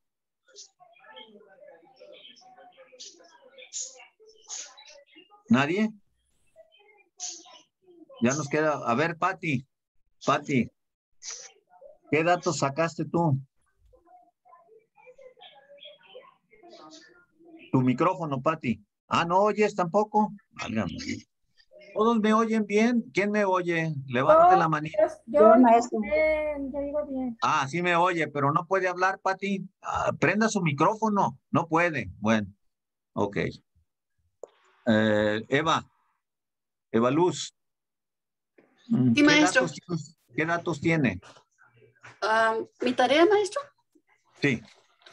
¿Nadie? Ya nos queda. A ver, Pati. Pati, ¿qué datos sacaste tú? Tu micrófono, Pati. Ah, ¿no oyes tampoco? Válgame. ¿Todos me oyen bien? ¿Quién me oye? Levante Yo, la manita. yo, Yo, yo maestro. bien, yo digo bien. Ah, sí me oye, pero no puede hablar, Pati. Ah, prenda su micrófono. No puede. Bueno, ok. Eh, Eva. Eva Luz. Sí, ¿Qué maestro. datos, ¿Qué datos tiene? Uh, ¿Mi tarea, maestro? Sí.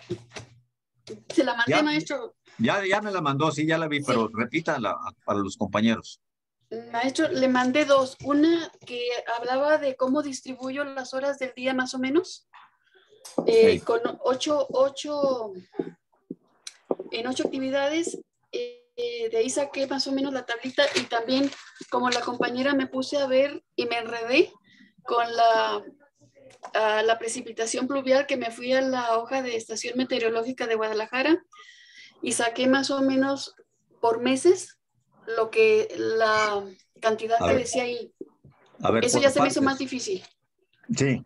Se la mandé, Ya, maestro. ya, ya me la mandó, sí, ya la vi, Sí. pero repítala para los compañeros. Maestro, le mandé dos. Una que hablaba de cómo distribuyo las horas del día más o menos. Eh, Sí. con ocho, ocho, en ocho actividades. Eh, de ahí saqué más o menos la tablita y también como la compañera me puse a ver y me enredé con la, a la precipitación pluvial, que me fui a la hoja de estación meteorológica de Guadalajara y saqué más o menos por meses lo que la cantidad A que ver. decía ahí. A ver, eso por ya se partes. me hizo más difícil. Sí.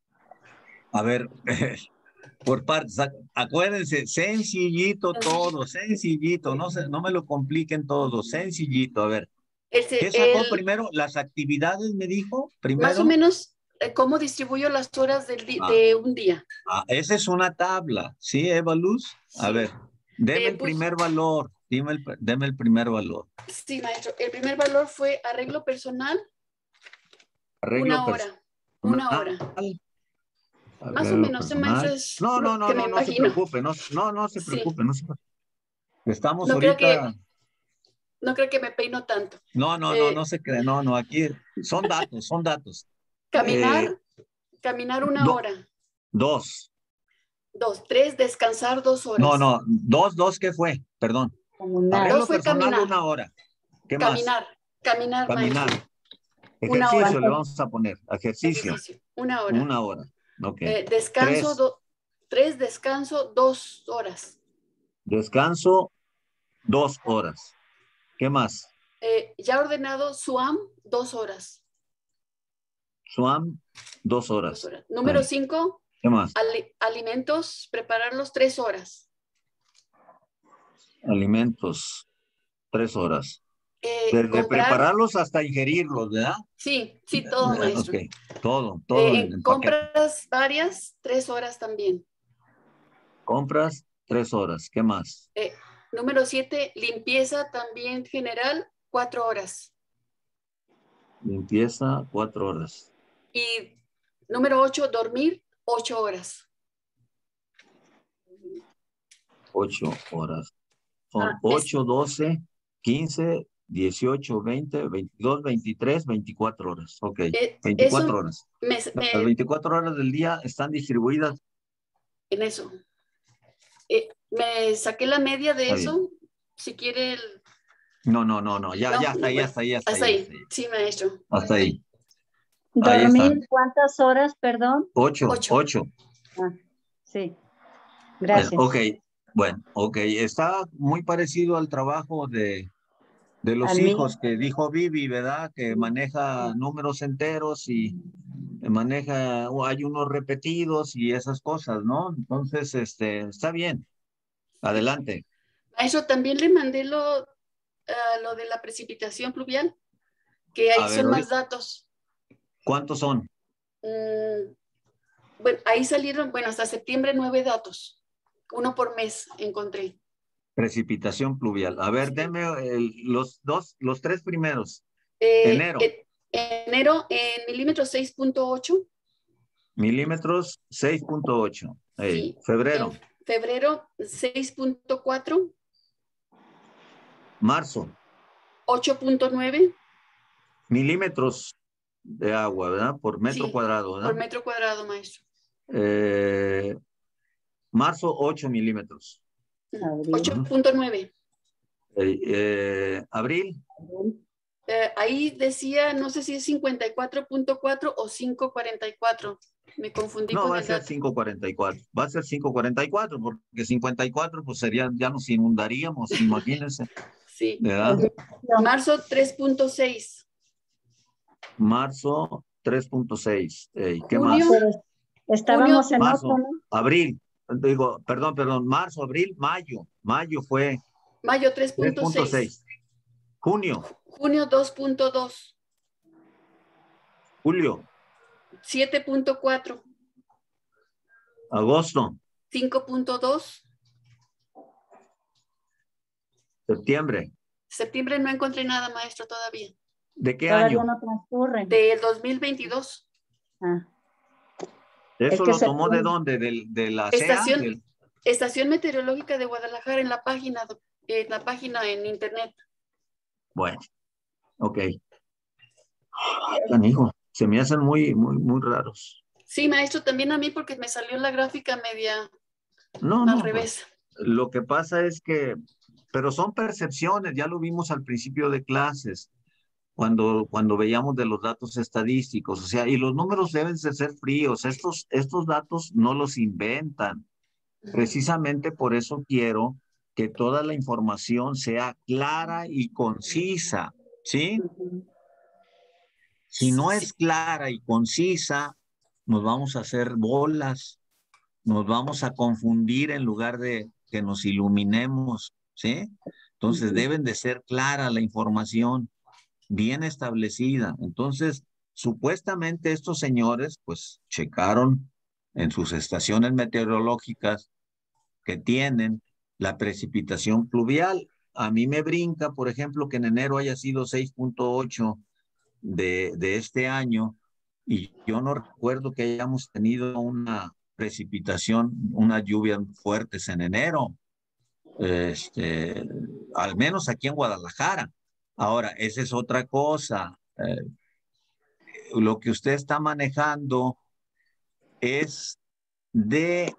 A ver, por partes. Acuérdense, sencillito todo, sencillito. No, se, no me lo compliquen todo, sencillito. A ver. El, ¿Qué sacó el, primero? Las actividades, me dijo, primero. Más o menos, eh, cómo distribuyo las horas del di ah, de un día. Ah, esa es una tabla, ¿sí, Eva Luz? A Sí. ver, deme Eh, el pues, primer valor, dime el, deme el primer valor. Sí, maestro. El primer valor fue arreglo personal, Arreglo una hora. personal. Una hora. Arreglo Más o menos, personal. maestro, es No, no, lo no, que no, me no se imagino. preocupe, no, no, no se preocupe, Sí. no se preocupe. Estamos No creo ahorita. que, no creo que me peino tanto. No, no, eh, no, no se cree, no, no, aquí son datos, son datos. Caminar, Eh, caminar una do, hora. Dos. Dos. Tres, descansar dos horas. No, no, dos, dos, ¿qué fue? Perdón. Arreglo Dos fue personal caminar. una hora. ¿Qué Caminar, más? caminar, Caminar. maestro. Ejercicio Una hora. le vamos a poner. Ejercicio. Ejercicio. Una hora. Una hora. Ok. Eh, descanso, Tres. Do, tres, descanso, dos horas. Descanso, dos horas. ¿Qué más? Eh, ya ordenado, SWAM, dos horas. SWAM, dos horas. Dos horas. Número Ahí. cinco, ¿Qué más? ali, alimentos, prepararlos tres horas. Alimentos, tres horas. Eh, Desde comprar, prepararlos hasta ingerirlos, ¿verdad? Sí, sí, todo, maestro. Ok, todo, todo Eh, el paquete. compras varias, tres horas también. Compras, tres horas. ¿Qué más? Eh, número siete, limpieza también general, cuatro horas. Limpieza, cuatro horas. Y número ocho, dormir, ocho horas. Ocho horas. Son Ah, ocho, doce, quince, dieciocho, veinte, veintidós, veintitrés, veinticuatro horas. Ok, Eh, veinticuatro eso horas. me, Las me, veinticuatro horas del día están distribuidas. en eso. Eh, me saqué la media de Está eso. bien. Si quiere el... No, no, no, no, ya, No, ya está no, ahí, bueno, hasta ahí, hasta hasta ahí. ahí. Hasta ahí. Sí, maestro. Hasta ahí. Ahí ¿Dormir están. cuántas horas, perdón? Ocho, Ocho. ocho. Ah, sí, Bueno, gracias. ok, bueno, ok. Está muy parecido al trabajo de, de los Al mío. hijos que dijo Vivi, ¿verdad? Que maneja números enteros y maneja, hay unos repetidos y esas cosas, ¿no? Entonces, este, está bien. Adelante. Maestro, también le mandé lo, uh, lo de la precipitación pluvial, que ahí A ver, son más datos. ¿cuántos son? Mm, bueno, ahí salieron, bueno, hasta septiembre nueve datos. Uno por mes encontré. Precipitación pluvial. A ver, Sí. deme el- los dos, los tres primeros. Eh, Enero. En, enero en milímetros seis punto ocho. Milímetros seis punto ocho. Hey, Sí. febrero. En febrero seis punto cuatro. Marzo. ocho punto nueve. Milímetros de agua, ¿verdad? Por metro Sí, cuadrado, ¿verdad? por metro cuadrado, maestro. Eh, marzo, ocho milímetros. ocho punto nueve. Eh, eh, abril. Eh, ahí decía, no sé si es cincuenta y cuatro punto cuatro o cinco cuarenta y cuatro. Me confundí No, con va a el ser dato. cinco cuarenta y cuatro. Va a ser cinco cuarenta y cuatro, porque cincuenta y cuatro, pues sería, ya nos inundaríamos, imagínense. Sí. ¿Verdad? Marzo tres punto seis. Marzo, tres punto seis. Ey, ¿qué Junio. más? Estábamos Junio, en Marzo, otro, ¿no? abril. Digo, perdón, perdón. Marzo, abril, mayo. Mayo fue Mayo tres tres punto punto seis. seis. Junio, Junio dos punto dos. julio, siete punto cuatro. agosto, cinco punto dos. septiembre. Septiembre no encontré nada, maestro, todavía. ¿De qué Todavía año? no transcurre. Del dos mil veintidós. Ah, ¿Eso es que lo tomó de septiembre. dónde? ¿De, de la C E A? Estación, Del- Estación Meteorológica de Guadalajara en la página, en la página en internet. Bueno, ok. Canijo, se me hacen muy, muy, muy raros. Sí, maestro, también a mí porque me salió la gráfica media No, al no, revés. pues, lo que pasa es que, pero son percepciones, ya lo vimos al principio de clases, cuando, cuando veíamos de los datos estadísticos, o sea, y los números deben de ser fríos, estos, estos datos no los inventan. Precisamente por eso quiero que toda la información sea clara y concisa, ¿sí? Si no es clara y concisa, nos vamos a hacer bolas, nos vamos a confundir en lugar de que nos iluminemos, ¿sí? Entonces deben de ser clara la información, bien establecida. Entonces, supuestamente estos señores, pues, checaron en sus estaciones meteorológicas que tienen la precipitación pluvial. A mí me brinca, por ejemplo, que en enero haya sido seis punto ocho de, de este año, y yo no recuerdo que hayamos tenido una precipitación, unas lluvias fuertes en enero, este, al menos aquí en Guadalajara. Ahora, esa es otra cosa. Eh, lo que usted está manejando es de,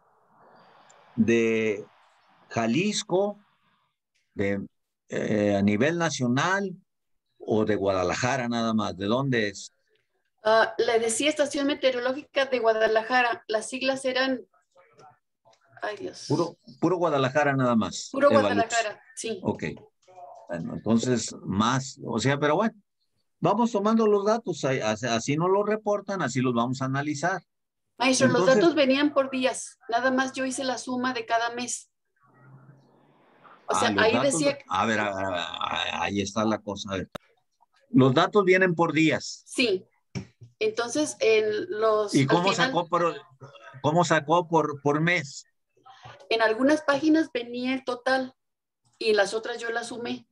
de Jalisco, de, eh, a nivel nacional, o de Guadalajara nada más. ¿De dónde es? Uh, le decía Estación Meteorológica de Guadalajara. Las siglas eran... Ay, Dios. Puro, puro Guadalajara nada más. Puro Evalux. Guadalajara, sí. Ok. Bueno, entonces, más, o sea, pero bueno, vamos tomando los datos, así, así nos los reportan, así los vamos a analizar. Maestro, Entonces, los datos venían por días. Nada más yo hice la suma de cada mes. O sea, ah, los ahí datos, decía... a ver, a ver, a, ahí está la cosa. A ver. Los datos vienen por días. Sí. Entonces, en los... ¿Y cómo final, sacó por, cómo sacó por, por mes? En algunas páginas venía el total y en las otras yo la sumé.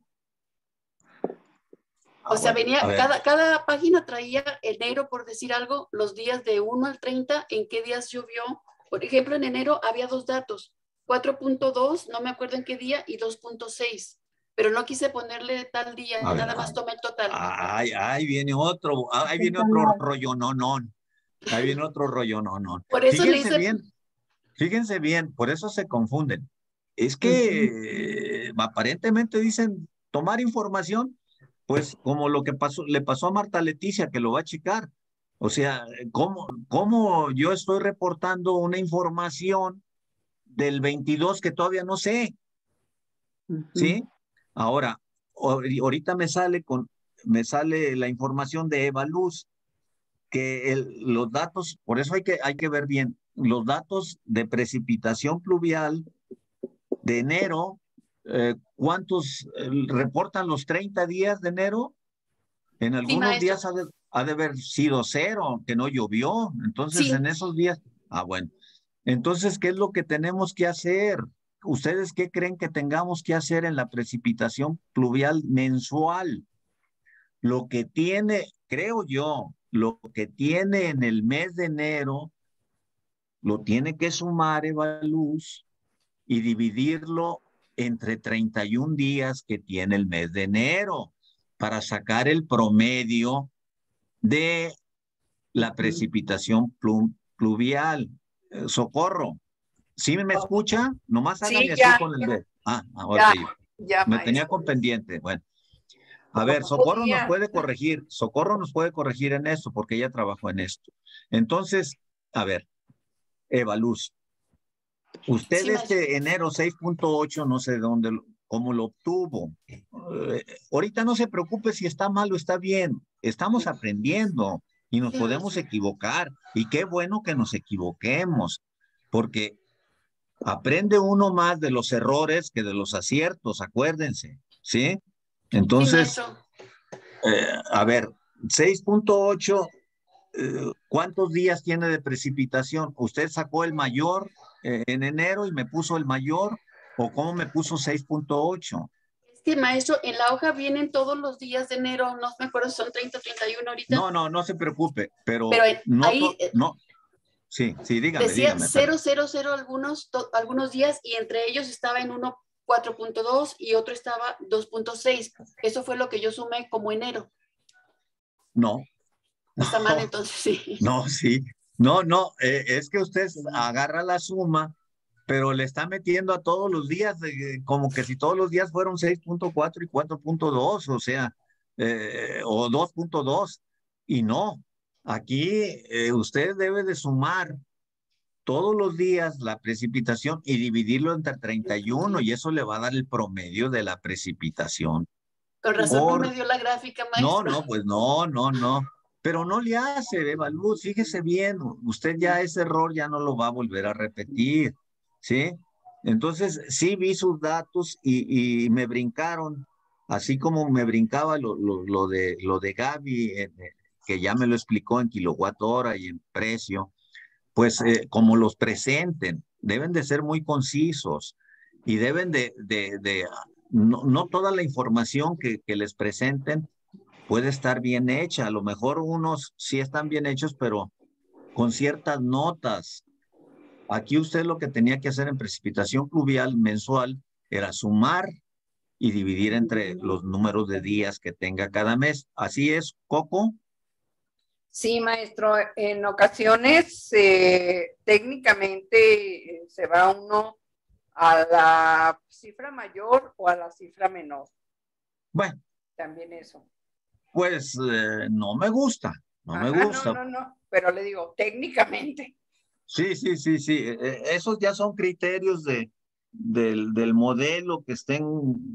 Ah, o sea, bueno, venía, cada, cada página traía enero, por decir algo, los días de uno al treinta, en qué días llovió. Por ejemplo, en enero había dos datos, cuatro punto dos, no me acuerdo en qué día, y dos punto seis. Pero no quise ponerle tal día, a nada ver, más tomé el total. Ay, ahí viene otro, ahí viene otro rollo, no, no. Ahí viene otro rollo, no, no. Por eso Fíjense le hice... bien, fíjense bien, por eso se confunden. Es que uh-huh. aparentemente dicen tomar información, pues como lo que pasó, le pasó a Marta Leticia, que lo va a checar. O sea, ¿cómo, cómo yo estoy reportando una información del veintidós que todavía no sé? Uh-huh. ¿Sí? Ahora, ahorita me sale con, me sale la información de Evaluz, que el, los datos, por eso hay que, hay que ver bien, los datos de precipitación pluvial de enero, eh, ¿cuántos eh, reportan los treinta días de enero? En algunos sí, días ha de, ha de haber sido cero, que no llovió. Entonces, sí. en esos días, ah, bueno. Entonces, ¿qué es lo que tenemos que hacer? ¿Ustedes qué creen que tengamos que hacer en la precipitación pluvial mensual? Lo que tiene, creo yo, lo que tiene en el mes de enero, lo tiene que sumar Evaluz y dividirlo entre treinta y un días que tiene el mes de enero para sacar el promedio de la precipitación plum, pluvial. Eh, Socorro, ¿sí me escucha? Nomás hágame Sí, así ya, con el dedo. Ah, ya, ok. ya, Me tenía maestro. con pendiente. Bueno, a ver, No Socorro nos podía. puede corregir. Socorro nos puede corregir en esto porque ella trabajó en esto. Entonces, a ver, Eva Luz, usted Sí, maestro. este enero seis punto ocho, no sé de dónde, lo- cómo lo obtuvo. Eh, ahorita no se preocupe si está mal o está bien. Estamos aprendiendo y nos Sí, podemos maestro. equivocar. Y qué bueno que nos equivoquemos, porque aprende uno más de los errores que de los aciertos, acuérdense, ¿sí? Sí, Entonces, maestro. eh, a ver, seis punto ocho, eh, ¿cuántos días tiene de precipitación? ¿Usted sacó el mayor eh, en enero y me puso el mayor? ¿O cómo me puso seis punto ocho? Es que, maestro, en la hoja vienen todos los días de enero, no me acuerdo si son treinta o treinta y uno ahorita, No, no, no se preocupe, pero pero en- no, ahí to- eh, no, sí, sí, dígame, decía dígame, cero perdón. cero cero algunos, to- algunos días y entre ellos estaba en uno cuatro punto dos y otro estaba dos punto seis. Eso fue lo que yo sumé como enero. No, Está mal, no, entonces sí. no, sí, no, no, eh, es que usted agarra la suma, pero le está metiendo a todos los días, eh, como que si todos los días fueron seis punto cuatro y cuatro punto dos, o sea, eh, o dos punto dos, y no, aquí eh, usted debe de sumar todos los días la precipitación y dividirlo entre treinta y uno, y eso le va a dar el promedio de la precipitación. Con razón no me Por, dio la gráfica, no, maestro. no, pues no, no, no. Pero no le hace, Eva Luz, fíjese bien, usted ya ese error ya no lo va a volver a repetir, ¿sí? Entonces, sí vi sus datos y, y me brincaron, así como me brincaba lo, lo, lo de, lo de Gaby, eh, eh, que ya me lo explicó en kilowatt hora y en precio, pues eh, como los presenten, deben de ser muy concisos y deben de, de, de no, no toda la información que, que les presenten puede estar bien hecha. A lo mejor unos sí están bien hechos, pero con ciertas notas. Aquí usted lo que tenía que hacer en precipitación pluvial mensual era sumar y dividir entre los números de días que tenga cada mes. Así es, Coco. Sí, maestro, en ocasiones eh, técnicamente eh, se va uno a la cifra mayor o a la cifra menor. Bueno, También eso. pues eh, no me gusta, no me Ajá, no, gusta. no, no, pero le digo, técnicamente. Sí, sí, sí, sí. Eh, eh, esos ya son criterios de, del, del modelo que estén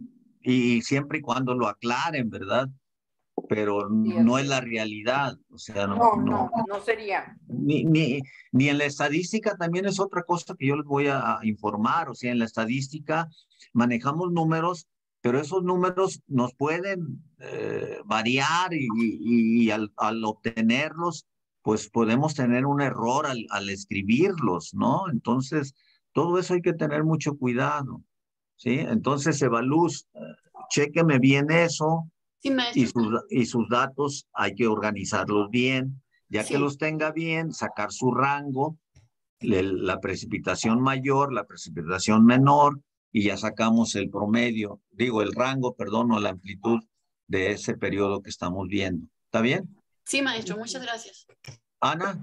y siempre y cuando lo aclaren, ¿verdad? Pero Sí, no así es la es. realidad, o sea, no, No, no, no, no sería. ni, ni, ni en la estadística también es otra cosa que yo les voy a, a informar, o sea, en la estadística manejamos números, pero esos números nos pueden eh, variar y, y, y al, al obtenerlos, pues podemos tener un error al, al escribirlos, ¿no? Entonces, todo eso hay que tener mucho cuidado, ¿sí? Entonces, Evaluz, eh, chéqueme bien eso Sí, y maestro. sus, y sus datos hay que organizarlos bien, ya que Sí. los tenga bien, sacar su rango, le, la precipitación mayor, la precipitación menor, y ya sacamos el promedio, digo, el rango, perdón, o la amplitud de ese periodo que estamos viendo. ¿Está bien? Sí, maestro, muchas gracias. Ana,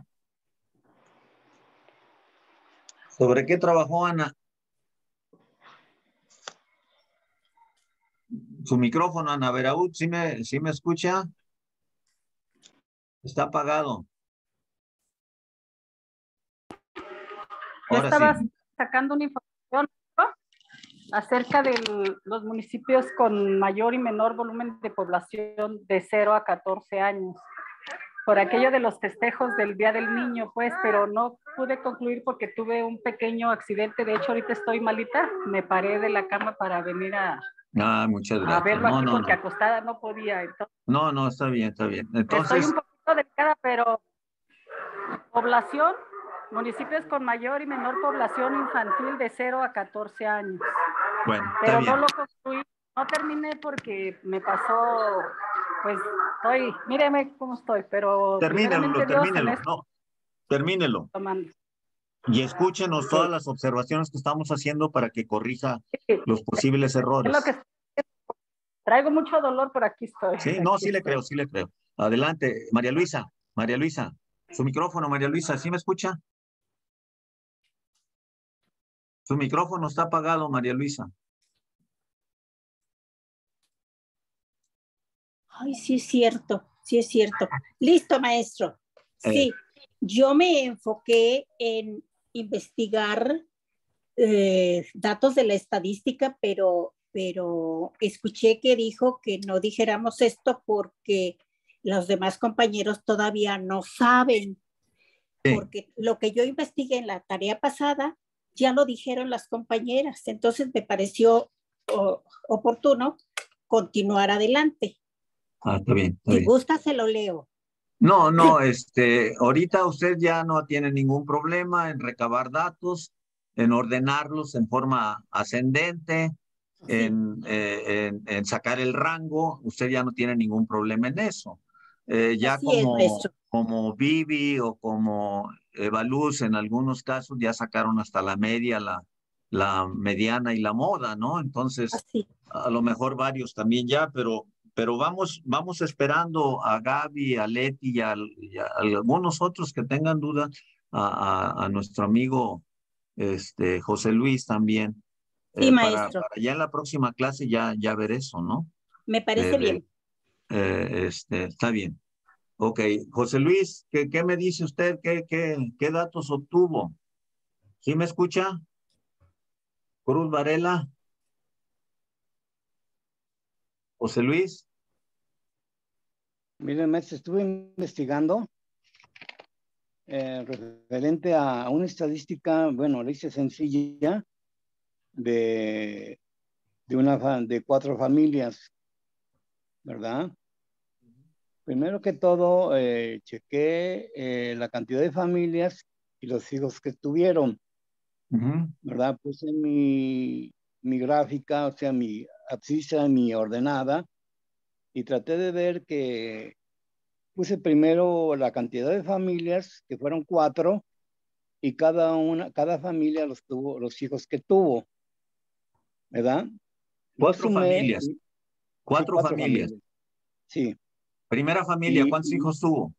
¿sobre qué trabajó Ana? Su micrófono, Ana Veraud, ¿sí me, sí me escucha? Está apagado. Yo Ahora estaba sí. sacando una información, ¿no?, acerca de los municipios con mayor y menor volumen de población de cero a catorce años. Por aquello de los festejos del Día del Niño, pues, pero no pude concluir porque tuve un pequeño accidente. De hecho, ahorita estoy malita. Me paré de la cama para venir a, Ah, muchas a gracias. verlo No, aquí no, porque no. acostada no podía. Entonces, No, no, está bien, está bien. estoy Entonces, un poquito delicada, pero población, municipios con mayor y menor población infantil de cero a catorce años. bueno, está Pero bien. no lo concluí, no terminé porque me pasó, pues estoy, míreme cómo estoy, pero Termínelo, primeramente Dios en termínelo. esto No, termínelo. tomando. Y escúchenos todas las observaciones que estamos haciendo para que corrija los posibles Es errores. lo que traigo mucho dolor, pero aquí estoy. Sí, no, Aquí sí le estoy. creo, sí le creo. Adelante, María Luisa. María Luisa, su micrófono, María Luisa, ¿sí me escucha? Su micrófono está apagado, María Luisa. Ay, sí es cierto, sí es cierto. Listo, maestro. Sí, Eh. yo me enfoqué en investigar eh, datos de la estadística, pero, pero escuché que dijo que no dijéramos esto porque los demás compañeros todavía no saben, Sí. porque lo que yo investigué en la tarea pasada ya lo dijeron las compañeras, entonces me pareció oh, oportuno continuar adelante. Ah, está bien, está Si bien. gusta, se lo leo. No, no, este, ahorita usted ya no tiene ningún problema en recabar datos, en ordenarlos en forma ascendente, Sí. en, eh, en, en sacar el rango, usted ya no tiene ningún problema en eso. Eh, ya Así es, como, maestro. como Vivi o como Evaluz en algunos casos ya sacaron hasta la media, la, la mediana y la moda, ¿no? Entonces, Así. a lo mejor varios también ya, pero pero vamos, vamos esperando a Gaby, a Leti y a, y a algunos otros que tengan dudas, a, a, a nuestro amigo este, José Luis también, Sí, eh, para, maestro. para ya en la próxima clase ya, ya ver eso, ¿no? Me parece Eh, de, bien. eh, este, está bien. Ok, José Luis, ¿qué, qué me dice usted? ¿Qué, qué, qué datos obtuvo? ¿Sí me escucha? Cruz Varela. José Luis. Miren, maestro, estuve investigando eh, referente a una estadística, bueno, la hice sencilla, de, de, una, de cuatro familias, ¿verdad? Primero que todo, eh, chequé eh, la cantidad de familias y los hijos que tuvieron, Uh-huh. ¿verdad? Puse mi, mi gráfica, o sea, mi abscisa, mi ordenada, y traté de ver que puse primero la cantidad de familias, que fueron cuatro, y cada una, cada familia los tuvo, los hijos que tuvo, ¿verdad? Los Cuatro sumé. familias. Y, Cuatro, sí, cuatro familias. familias. Sí. Primera familia, Y, ¿cuántos hijos tuvo?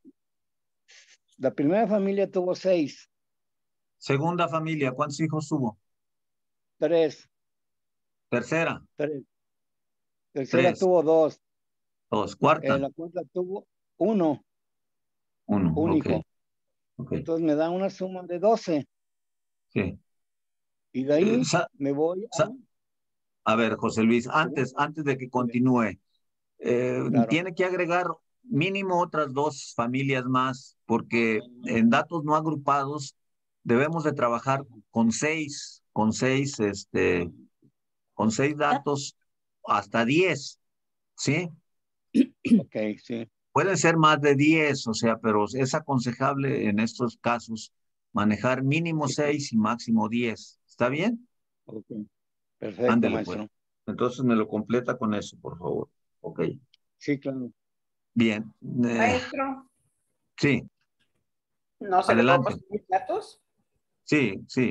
La primera familia tuvo seis. Segunda familia, ¿cuántos hijos tuvo? Tres. Tercera. Tres. Tercera Tres. tuvo dos. Dos. Cuarta. Eh, la cuarta tuvo uno. Uno. Único. Ok. Okay. Entonces me da una suma de doce. Sí. Y de ahí Sa me voy a... A ver, José Luis, antes, antes de que continúe, eh, claro. tiene que agregar mínimo otras dos familias más, porque en datos no agrupados debemos de trabajar con seis, con seis, este, con seis datos hasta diez, ¿sí? Ok, sí. Pueden ser más de diez, o sea, pero es aconsejable en estos casos manejar mínimo seis y máximo diez. ¿Está bien? Ok. Perfecto, Ándele, maestro. pues. Entonces me lo completa con eso, por favor. Ok. Sí, claro. Bien. Eh, Maestro, sí, ¿no se le puedo adelante. pasar mis datos? Sí, sí.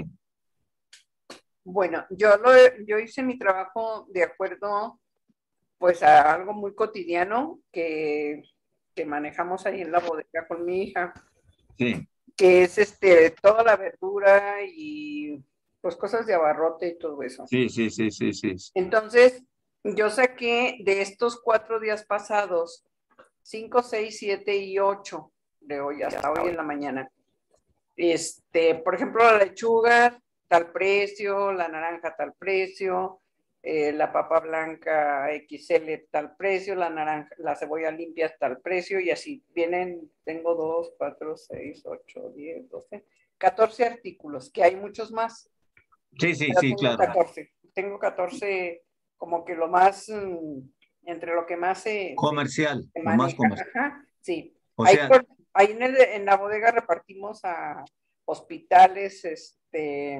Bueno, yo, lo, yo hice mi trabajo de acuerdo pues a algo muy cotidiano que, que manejamos ahí en la bodega con mi hija, Sí. que es este toda la verdura y pues cosas de abarrote y todo eso. Sí, sí, sí, sí, sí. Entonces, yo saqué de estos cuatro días pasados, cinco, seis, siete y ocho de hoy hasta hoy en la mañana. Este, por ejemplo, la lechuga, tal precio, la naranja, tal precio, eh, la papa blanca equis ele, tal precio, la naranja, la cebolla limpia, tal precio, y así vienen, tengo dos, cuatro, seis, ocho, diez, doce, catorce artículos, que hay muchos más. Sí, sí, Pero sí, tengo claro. catorce, tengo catorce como que lo más, entre lo que más se, Comercial, se lo más maneja. comercial. Ajá, sí. O Ahí, sea, por, ahí en, el, en la bodega repartimos a hospitales, este,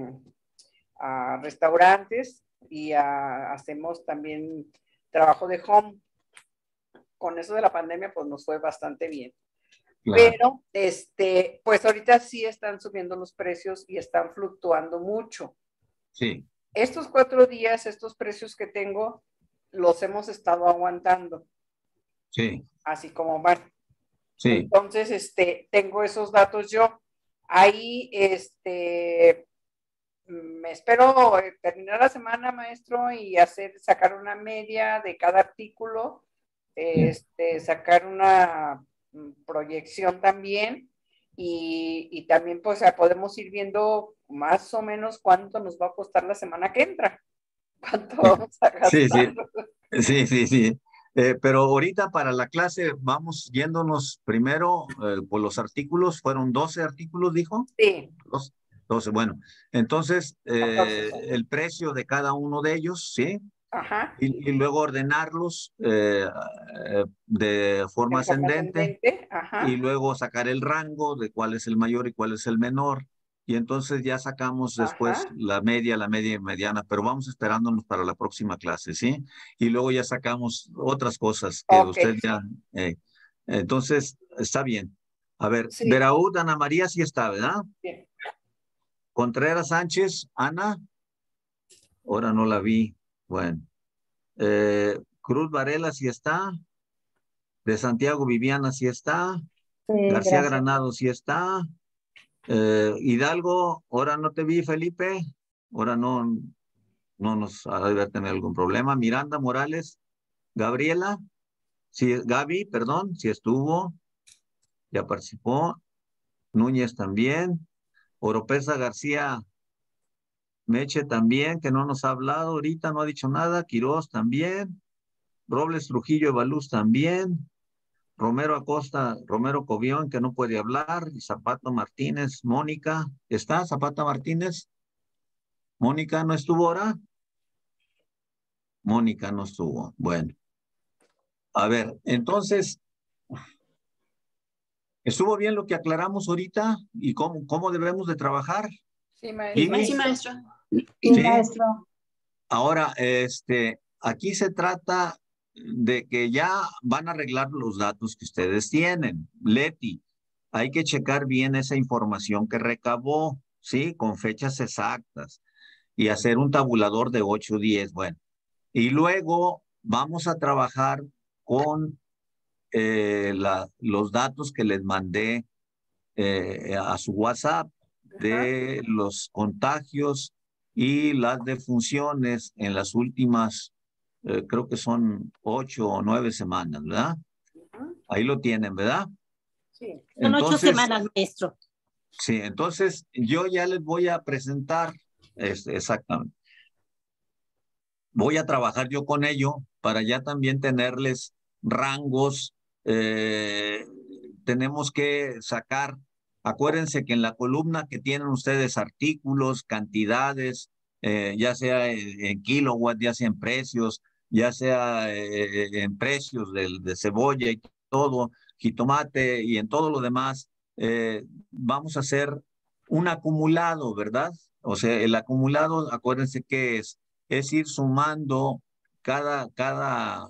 a restaurantes y a, hacemos también trabajo de home. Con eso de la pandemia, pues nos fue bastante bien. Claro. Pero, este, pues ahorita sí están subiendo los precios y están fluctuando mucho. Sí. Estos cuatro días, estos precios que tengo, los hemos estado aguantando. Sí. Así como van. Sí. Entonces, este, tengo esos datos yo. Ahí, este, me espero terminar la semana, maestro, y hacer, sacar una media de cada artículo, este, sacar una proyección también, y, y también, pues, podemos ir viendo más o menos cuánto nos va a costar la semana que entra. ¿Cuánto vamos a gastar? Sí, sí. Sí, sí, sí. Eh, pero ahorita para la clase vamos yéndonos primero eh, por los artículos. ¿Fueron doce artículos, dijo? Sí. doce, doce, bueno. Entonces, eh, el precio de cada uno de ellos, ¿sí? Ajá. Y, y luego ordenarlos eh, eh, de forma De forma ascendente. ascendente, ajá. Y luego sacar el rango de cuál es el mayor y cuál es el menor. Y entonces ya sacamos después Ajá. la media, la media y mediana, pero vamos esperándonos para la próxima clase, ¿sí? Y luego ya sacamos otras cosas que Ok. usted ya... eh, entonces, está bien. A ver, Sí. Veraúd, Ana María sí está, ¿verdad? Bien. Contreras Sánchez, Ana. Ahora no la vi. Bueno. Eh, Cruz Varela sí está. De Santiago Viviana sí está. Sí, García gracias. Granado sí está. Eh, Hidalgo, ahora no te vi, Felipe. Ahora no, no nos ha de haber tener algún problema. Miranda Morales, Gabriela, sí, Gaby, perdón, sí estuvo, ya participó. Núñez también. Oropesa García Meche también, que no nos ha hablado ahorita, no ha dicho nada. Quirós también. Robles Trujillo Evaluz también. Romero Acosta, Romero Cobión, que no puede hablar. Y Zapato Martínez, Mónica. ¿Está Zapata Martínez? Mónica no estuvo ahora. Mónica no estuvo. Bueno. A ver, entonces, ¿estuvo bien lo que aclaramos ahorita y cómo, cómo debemos de trabajar? Sí, maestro. Vivi. Sí, maestro. Sí, Sí. maestro. Ahora, este, aquí se trata de que ya van a arreglar los datos que ustedes tienen. Leti, hay que checar bien esa información que recabó, ¿sí? Con fechas exactas y hacer un tabulador de ocho, diez, bueno. Y luego vamos a trabajar con eh, la, los datos que les mandé eh, a su WhatsApp de los contagios y las defunciones en las últimas, eh, creo que son ocho o nueve semanas, ¿verdad? Ahí lo tienen, ¿verdad? Sí. Son ocho Entonces, semanas, maestro. sí, entonces yo ya les voy a presentar, este, exactamente. Voy a trabajar yo con ello para ya también tenerles rangos. Eh, tenemos que sacar, acuérdense que en la columna que tienen ustedes artículos, cantidades, eh, ya sea en, en kilowatts, ya sea en precios, ya sea eh, en precios de, de cebolla y todo, jitomate y en todo lo demás, eh, vamos a hacer un acumulado, ¿verdad? O sea, el acumulado, acuérdense que es es ir sumando cada, cada,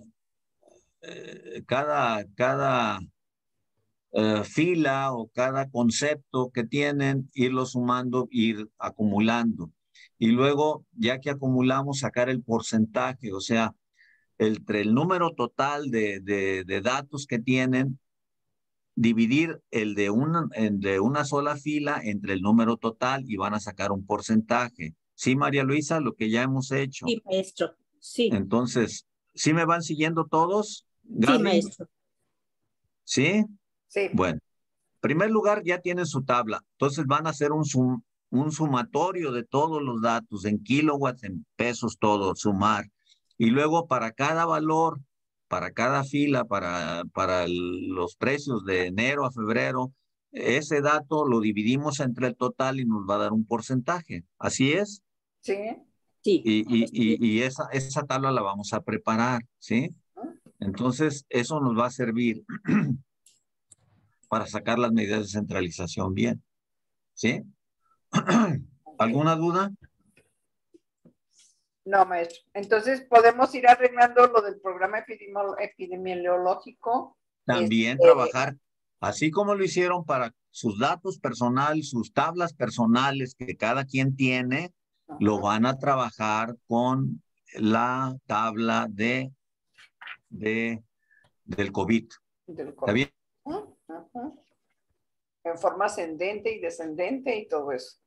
eh, cada, cada eh, fila o cada concepto que tienen, irlo sumando, ir acumulando. Y luego, ya que acumulamos, sacar el porcentaje, o sea, entre el número total de, de, de datos que tienen, dividir el de una, el de una sola fila entre el número total y van a sacar un porcentaje. Sí, María Luisa, lo que ya hemos hecho. Sí, maestro. Sí. Entonces, ¿sí me van siguiendo todos? Gaby? Sí, maestro. ¿Sí? Sí. Bueno, en primer lugar ya tienen su tabla. Entonces van a hacer un, sum, un sumatorio de todos los datos, en kilowatts, en pesos, todo, sumar. Y luego para cada valor, para cada fila, para, para el, los precios de enero a febrero, ese dato lo dividimos entre el total y nos va a dar un porcentaje. ¿Así es? Sí. Sí. Y, y, y, y esa, esa tabla la vamos a preparar, ¿sí? Entonces, eso nos va a servir para sacar las medidas de centralización bien, ¿sí? ¿Alguna duda? No, maestro. Entonces, podemos ir arreglando lo del programa epidemiológico. También este, trabajar Así como lo hicieron para sus datos personales, sus tablas personales que cada quien tiene, Ajá. lo van a trabajar con la tabla de, de del COVID. Del ¿Está bien? Ajá, ajá. En forma ascendente y descendente y todo eso.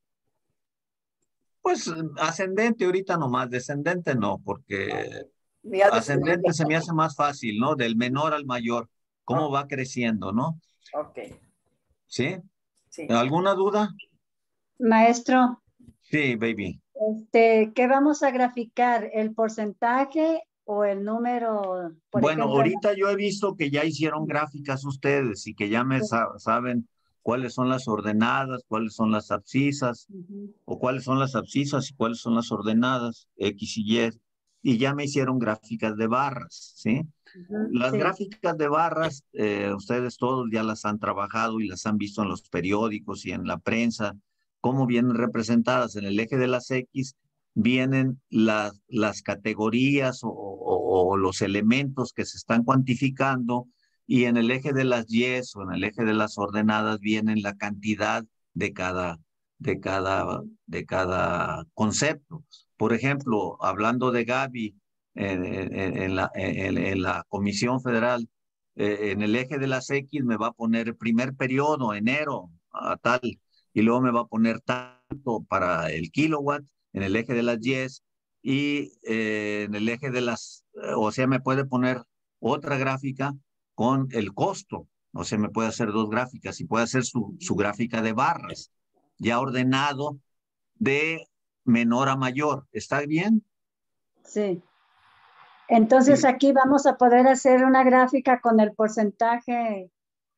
Pues ascendente ahorita nomás, descendente no, porque Ni ha ascendente descendido. se me hace más fácil, ¿no? Del menor al mayor, cómo Ok. va creciendo, ¿no? Ok, ¿Sí? sí. ¿Alguna duda? Maestro, Sí, baby. este, ¿qué vamos a graficar? ¿El porcentaje o el número? Por Bueno, ejemplo, en ahorita yo he visto que ya hicieron gráficas ustedes y que ya me sa- saben cuáles son las ordenadas, cuáles son las abscisas, Ujú, o cuáles son las abscisas y cuáles son las ordenadas, X y Y, y ya me hicieron gráficas de barras, ¿sí? ujú, Las sí. gráficas de barras, eh, ustedes todos ya las han trabajado y las han visto en los periódicos y en la prensa, cómo vienen representadas. En el eje de las X vienen las, las categorías o, o- o los elementos que se están cuantificando, y en el eje de las Y o en el eje de las ordenadas vienen la cantidad de cada, de cada, de cada concepto. Por ejemplo, hablando de Gaby, en, en- en la, en- en la Comisión Federal, eh, en el eje de las X me va a poner el primer periodo, enero, a tal, y luego me va a poner tanto para el kilowatt, en el eje de las Y, y eh, en el eje de las, eh, o sea, me puede poner otra gráfica con el costo, o sea, me puede hacer dos gráficas y puede hacer su, su gráfica de barras, ya ordenado de menor a mayor. ¿Está bien? Sí. Entonces Y- aquí vamos a poder hacer una gráfica con el porcentaje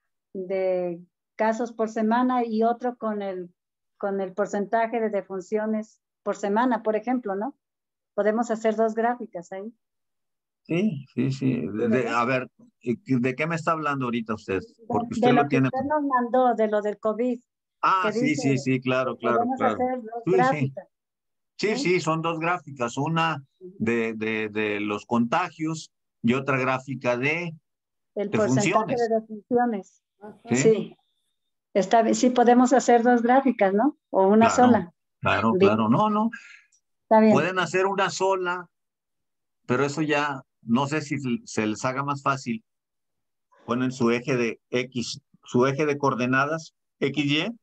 de casos por semana y otro con el, con el porcentaje de defunciones por semana, por ejemplo, ¿no? Podemos hacer dos gráficas ahí. Sí, sí, sí. Sí, De- de- ¿verdad? a ver, ¿de qué me está hablando ahorita usted? Porque De, usted de lo lo que tiene. usted nos mandó, de lo del COVID, Ah, que sí, dice sí, sí, que claro, claro, podemos claro. hacer dos Sí, sí. gráficas, Sí, ¿sí? sí, son dos gráficas, una de, de, de los contagios y otra gráfica de, El de porcentaje funciones, de defunciones. Ajá. ¿sí? Sí, está bien. Sí, podemos hacer dos gráficas, ¿no? O una Claro, sola. claro, Bien, claro. No, no. está bien. Pueden hacer una sola, pero eso ya no sé si se se les haga más fácil. Ponen su eje de X, su eje de coordenadas, X Y.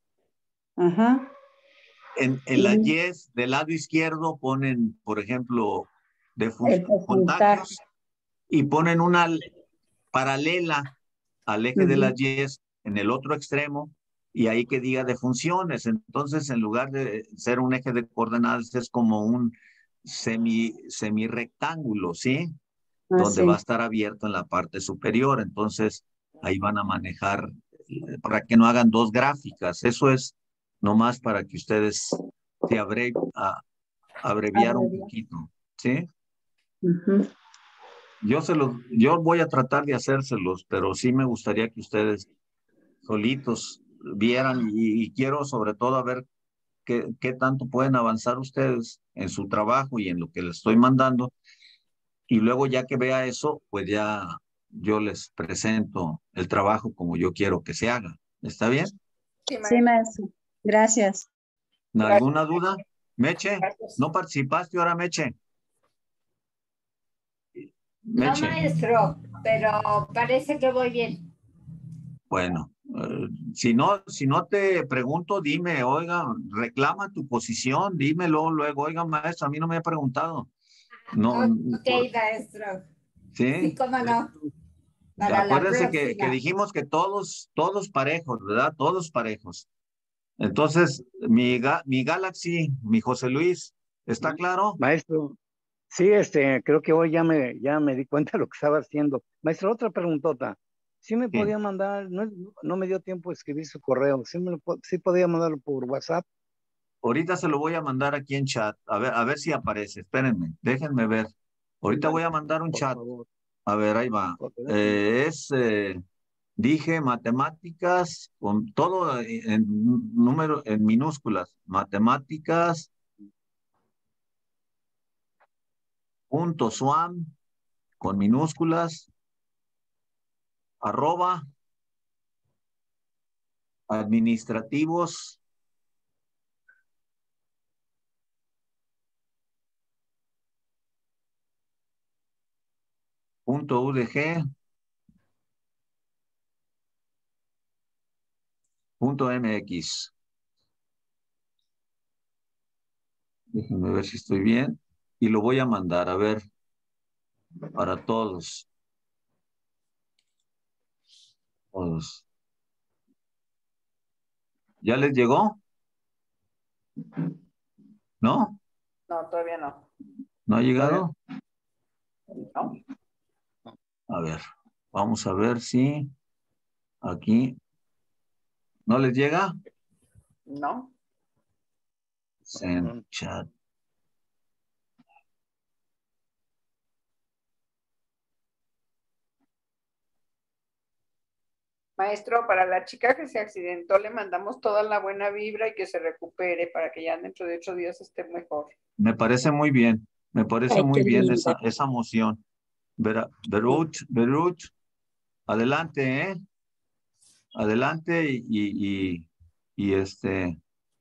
Ajá. En, en la Y Y del lado izquierdo ponen, por ejemplo, de fun- el porcentaje. contagios, y ponen una paralela al eje de las Ujú. Y en el otro extremo, y ahí que diga de funciones. Entonces, en lugar de ser un eje de coordenadas, es como un semi, semi rectángulo, ¿sí? Ah, Donde va a sí. estar abierto en la parte superior. Entonces, ahí van a manejar, eh, para que no hagan dos gráficas. Eso es nomás para que ustedes se abre, a, abreviar un Abreviar. poquito, ¿sí? Ujú. Yo se los, yo voy a tratar de hacérselos, pero sí me gustaría que ustedes solitos vieran, y, y quiero sobre todo a ver qué, qué tanto pueden avanzar ustedes en su trabajo y en lo que les estoy mandando, y luego ya que vea eso, pues ya yo les presento el trabajo como yo quiero que se haga. ¿Está bien? Sí, Sí, maestra. maestro. Gracias. Gracias. ¿Alguna duda? Meche, Gracias. ¿no participaste ahora, Meche? No, Meche, maestro, pero parece que voy bien. bueno, eh, si no, si no te pregunto, dime, oiga, reclama tu posición, dímelo luego, oiga, maestro, a mí no me ha preguntado. No, Ok, por- maestro. sí. Sí, cómo no. Para la Acuérdense que, que próxima. dijimos que todos, todos parejos, ¿verdad? Todos parejos. Entonces, mi, ga- mi Galaxy, mi José Luis, ¿está claro? Maestro, sí, este, creo que hoy ya me, ya me di cuenta de lo que estaba haciendo. Maestro, otra preguntota. Sí me Sí. podía mandar, no, no me dio tiempo de escribir su correo, sí, me lo po- sí podía mandarlo por WhatsApp. Ahorita se lo voy a mandar aquí en chat, a ver, a ver si aparece. Espérenme, déjenme ver. Ahorita voy a mandar un Por chat. favor. A ver, ahí va. Ok, Eh, es, eh, dije matemáticas, con todo en número, en minúsculas. Matemáticas, punto swam, con minúsculas, arroba, administrativos. Punto U D G. Punto M X. Déjenme ver si estoy bien. Y lo voy a mandar, a ver, para todos. Todos. ¿Ya les llegó? ¿No? No, todavía no. ¿No ha llegado? No. A ver, vamos a ver si aquí. ¿No les llega? No. Send chat. Maestro, para la chica que se accidentó le mandamos toda la buena vibra y que se recupere para que ya dentro de ocho días esté mejor. Me parece muy bien. Me parece Ay, muy qué bien linda. esa, esa moción. Vera- Beruch, Beruch, adelante, ¿eh? Adelante y, y, y, y este.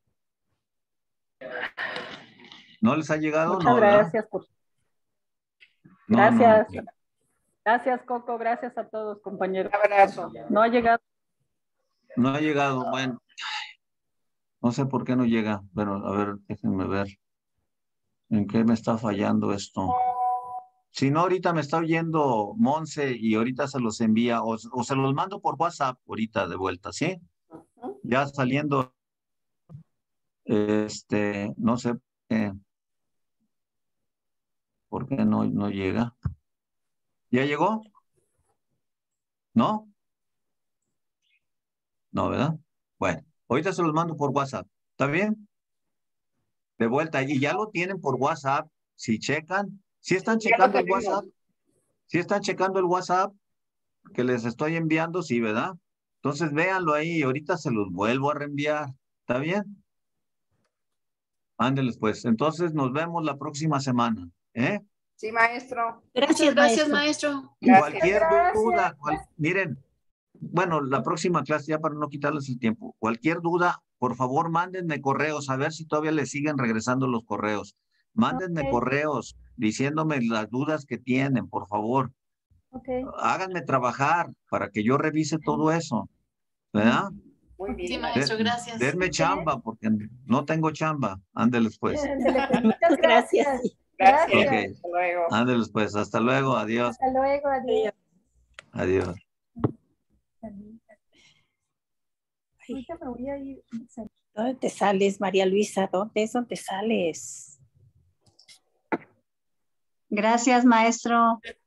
¿No les ha llegado? Muchas No, ¿verdad? gracias. Por... No, Gracias. no. Gracias, Coco. Gracias a todos, compañeros. Un abrazo. No ha llegado. No ha llegado. Bueno, no sé por qué no llega. Pero a ver, déjenme ver. ¿En qué me está fallando esto? Si no, ahorita me está oyendo Monse y ahorita se los envía o, o se los mando por WhatsApp ahorita de vuelta, ¿sí? Ujú. Ya saliendo, este, no sé eh, por qué no, no llega. ¿Ya llegó? ¿No? No, ¿verdad? Bueno, ahorita se los mando por WhatsApp. ¿Está bien? De vuelta. Y ya lo tienen por WhatsApp. Si checan, si están Ya lo checando el tenemos. WhatsApp, si están checando el WhatsApp que les estoy enviando, sí, ¿verdad? Entonces véanlo ahí y ahorita se los vuelvo a reenviar. ¿Está bien? Ándeles pues. Entonces nos vemos la próxima semana. ¿Eh? Sí, maestro. Gracias, Muchas gracias, maestro. maestro. Gracias. Cualquier Gracias. duda, cual- miren, bueno, la próxima clase ya para no quitarles el tiempo. Cualquier duda, por favor, mándenme correos, a ver si todavía les siguen regresando los correos. Mándenme Ok. correos diciéndome las dudas que tienen, por favor. Ok. Háganme trabajar para que yo revise todo eso, ¿verdad? Muy Sí, bien. maestro, De- gracias. denme chamba, porque no tengo chamba. Ándeles pues. Ándele, pues, muchas Gracias. gracias. Gracias. Ok. Gracias. Hasta luego. Ándeles pues. Hasta luego. Adiós. Hasta luego. Adiós. Adiós. Ahorita me voy a ir. ¿Dónde te sales, María Luisa? ¿Dónde es donde sales? Gracias, maestro.